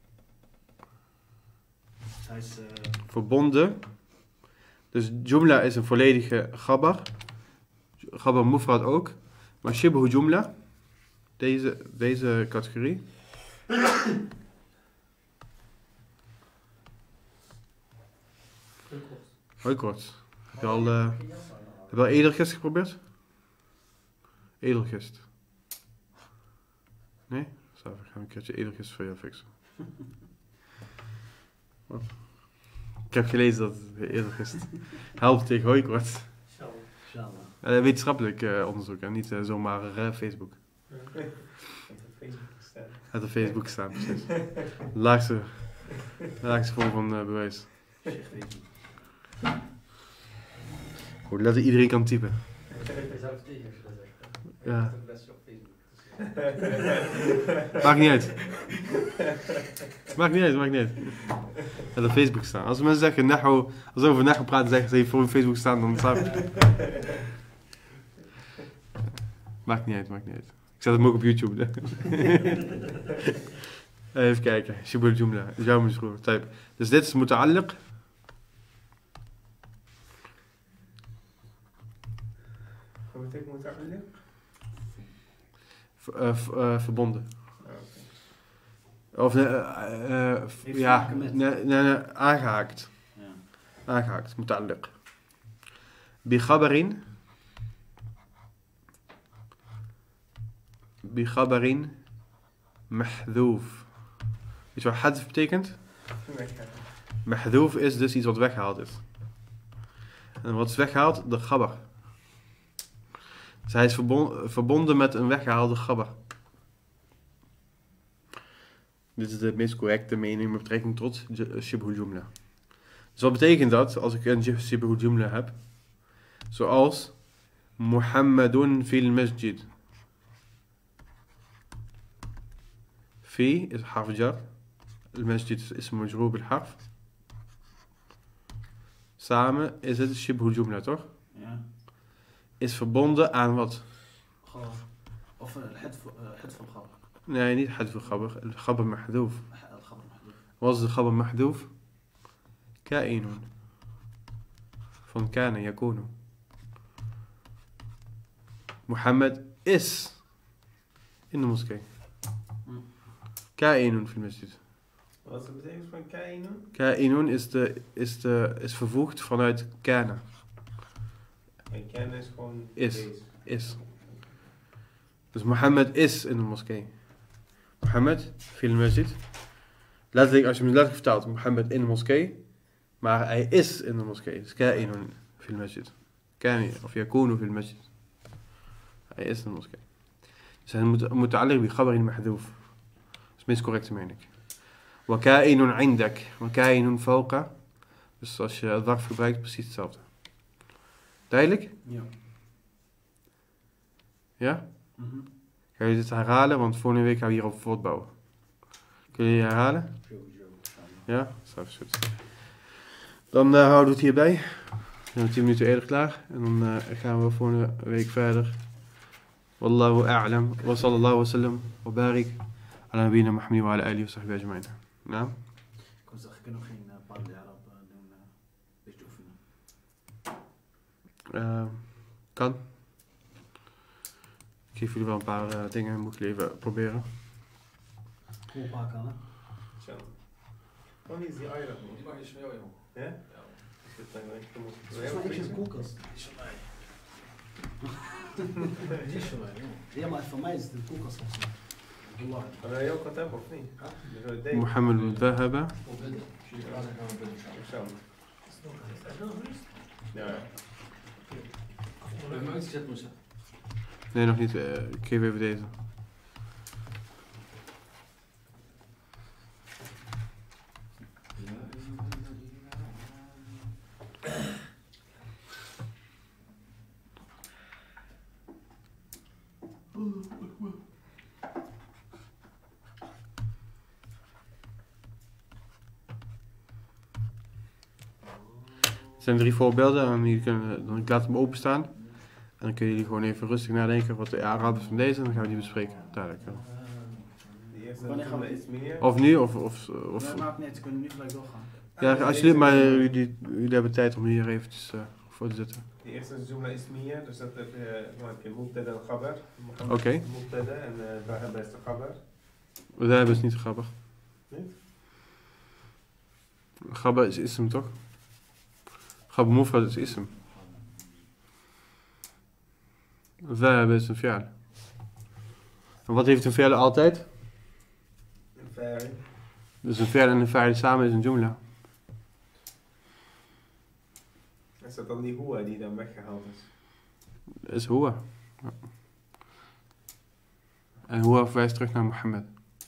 Hij is... Verbonden. Dus jumla is een volledige khabar. Khabar mufrad ook. Maar shibhu jumla, deze categorie, hooikoorts. Heb je al edelgist geprobeerd? Edelgist. Nee? Zo, ik ga een keertje edelgist voor jou fixen. Wat? Ik heb gelezen dat edelgist helpt tegen hooikoorts. Inshallah. Wetenschappelijk onderzoek en niet zomaar Facebook. Uit de Facebook staan, precies. Laagste vorm van bewijs. Goed, laten iedereen kan typen. Ja. Maakt niet uit. Maakt niet uit. Uit de Facebook staan. Als mensen zeggen nahu, als ze over nahu praten, zeggen ze voor Facebook staan, dan staat het. Maakt niet uit. Ik zet hem ook op YouTube. Even kijken. Shibul Jumla. Jouw misroer. Type. Dus dit is muta'alliq. Wat betekent muta'alliq? Verbonden. Okay. Of ja, nee, aangehaakt. Ja. Aangehaakt. Muta'alliq. Bi khabarin. بخبر محذوف. Weet je wat hadf betekent? Mahdouf is dus iets wat weggehaald is. En wat is weggehaald? De khabar. Dus hij is verbonden met een weggehaalde khabar. Dit is de meest correcte mening met betrekking tot shibhu jumla. Dus wat betekent dat als ik een shibhu jumla heb? Zoals Muhammadun fil masjid. في is حرف جر. المسجد اسم مجرور بالحرف. Samen is het shibhu jumla, toch? Ja. Is verbonden aan wat? Of الحذف الخبر. Nee, niet حذف الخبر. الخبر محذوف. الخبر محذوف. Wat is de خبر محذوف? كائن. Van كان يكون. Mohammed is in de moskee. Ka'inun fil masjid. Wat is de betekenis van ka'inun? Ka'inun is vervoegd vanuit kana. En kennen is gewoon Is. Dus Mohammed is in de moskee. Mohammed fil masjid. Letterlijk, als je hem letterlijk vertaalt, Mohammed in de moskee. Maar hij is in de moskee. Dus ka'inun fil masjid. Kani of yakunu fil masjid. Hij is in de moskee. Dus hij moet alleen bij khabarin mahdoof. Meest correcte meen ik. Wakainun indak. Wakainun fawqa. Dus als je het ظرف gebruikt, precies hetzelfde. Duidelijk? Ja. Ja? Ga je dit herhalen? Want volgende week gaan we hierop voortbouwen. Kun je herhalen? Ja? Dat is goed. Dan houden we het hierbij. We zijn 10 minuten eerder klaar. En dan gaan we volgende week verder. Wallahu a'lam. Wa sallallahu wa sallam. Wa barik. على نبينا محمد وعلى آله وصحبه أجمعين. نعم. كنت أخي nog geen paar Arab doen beetje oefenen. Kan. Ik geef jullie wel een paar dingen, moet ik even proberen. Hoe een paar kan hè? Zo. Wanneer is die eieren? Die mag je van jou, joh. Ja? Ja. Is dit dan Ik in de koelkast. Die is van mij. Die is van mij, joh. Ja, maar voor mij is het in de koelkast. Maar wil je ook wat hebben of niet? Ja. Dus we deden. محمد ذهب Op binnen. Zo. Ja. Nee, nog niet. Ik geef even deze. Er zijn 3 voorbeelden en ik laat hem openstaan. En dan kunnen jullie gewoon even rustig nadenken wat de Arab is van deze en dan gaan we die bespreken. Dadelijk. De eerste jumla is meer. Of nu, of Dat maakt niet, ze kunnen nu gelijk doorgaan. ja, alsjeblieft, maar jullie hebben tijd om hier eventjes voor te zitten. De eerste jumla is meer, dus dat heb je mubtada en khabar. Oké. Mubtada en daar hebben ze de khabar. Dat hebben is niet grappig. Niet? Gabba is ism toch? Gabba mufrad is ism. Dhahaba is een fi'al. En wat heeft een fi'al altijd? Een fa'il. Dus een fi'al en een fa'il samen is een jumla. Is dat dan die huwa die dan weggehaald is? Dat is huwa. Ja. En huwa verwijst terug naar Mohammed.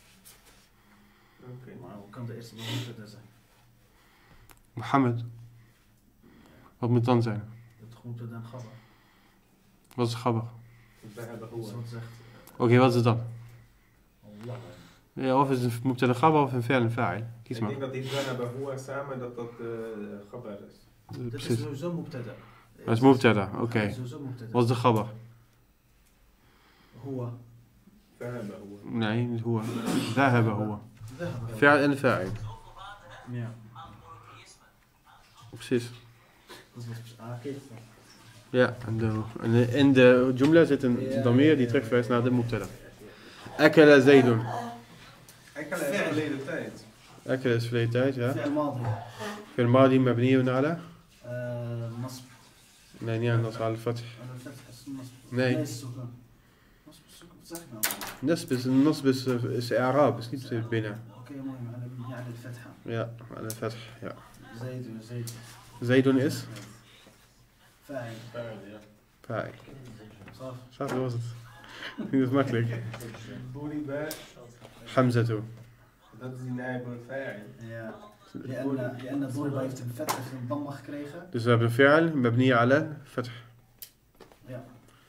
Oké. Maar hoe kan de eerste nog niet zijn? Mohammed. Wat moet het dan zijn? Het groente dan gabba. Wat is gabba? We hebben Dus huwa. wat zegt... Oké, wat is het dan? Allah. Ja, of is het mubtada gabba of een fi'al en fa'il. Kies Ik maar. denk dat die we hebben huwa samen dat dat khabar is. Dit is Precies. sowieso mubtada. Dat is mubtada, oké. Ja, sowieso mubtada. Wat is de gabba? Huwa. We hebben huwa. Nee, niet huwa. Dhahaba huwa. Dhahaba. Fi'al en fa'il. Ja. Precies. Dat was kijk. Ja, en in de jumla zit een damir die terugverwijst naar de mubtada. Akala Zaydun. Ekkala is verleden tijd. Akala is verleden tijd, ja. فعل ماضي. في الماضي مبني على نصب. nee, niet aan على الفتح. على الفتح اسم نصب. Nee. السكون. نصب السكون بتسخن. النصب is إعراب is niet binnen. اوكي المهم انا مبني على الفتحة. Ja, على الفتح, ja. زيد. Zaydun is فاعل. fa'il. صح. Zo, dat was het. Dat is makkelijk. Buriba, Hamzatu. dat is die naib al-fa'il. Ja. لأن ضربة heeft een vet heeft een damma gekregen. Dus we hebben fi'al مبني على فتح. Ja.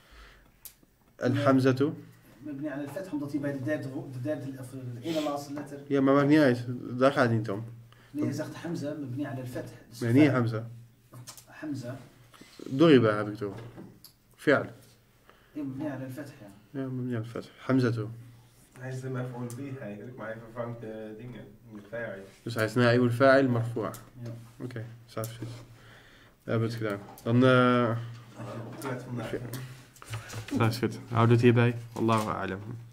الحمزة. مبني على الفتح omdat hij bij de derde of de ene laatste letter. Ja, maar maakt niet uit. Daar gaat het niet om. Nee, je zegt Hamza مبني على الفتح. Nee, niet Hamza. Hamza. ضرب heb ik het over. فعل. مبني على الفتح ja. Ja, مبني على الفتح. حمزة. Hij is de maf'ul bih eigenlijk, maar hij vervangt de dingen, de fa'il. Dus hij is نائب الفاعل مرفوع. Ja. Oké, staat precies. We hebben het gedaan. Dan Opgelet vandaag. dat is goed. Houd het hierbij. Allahu a'lam.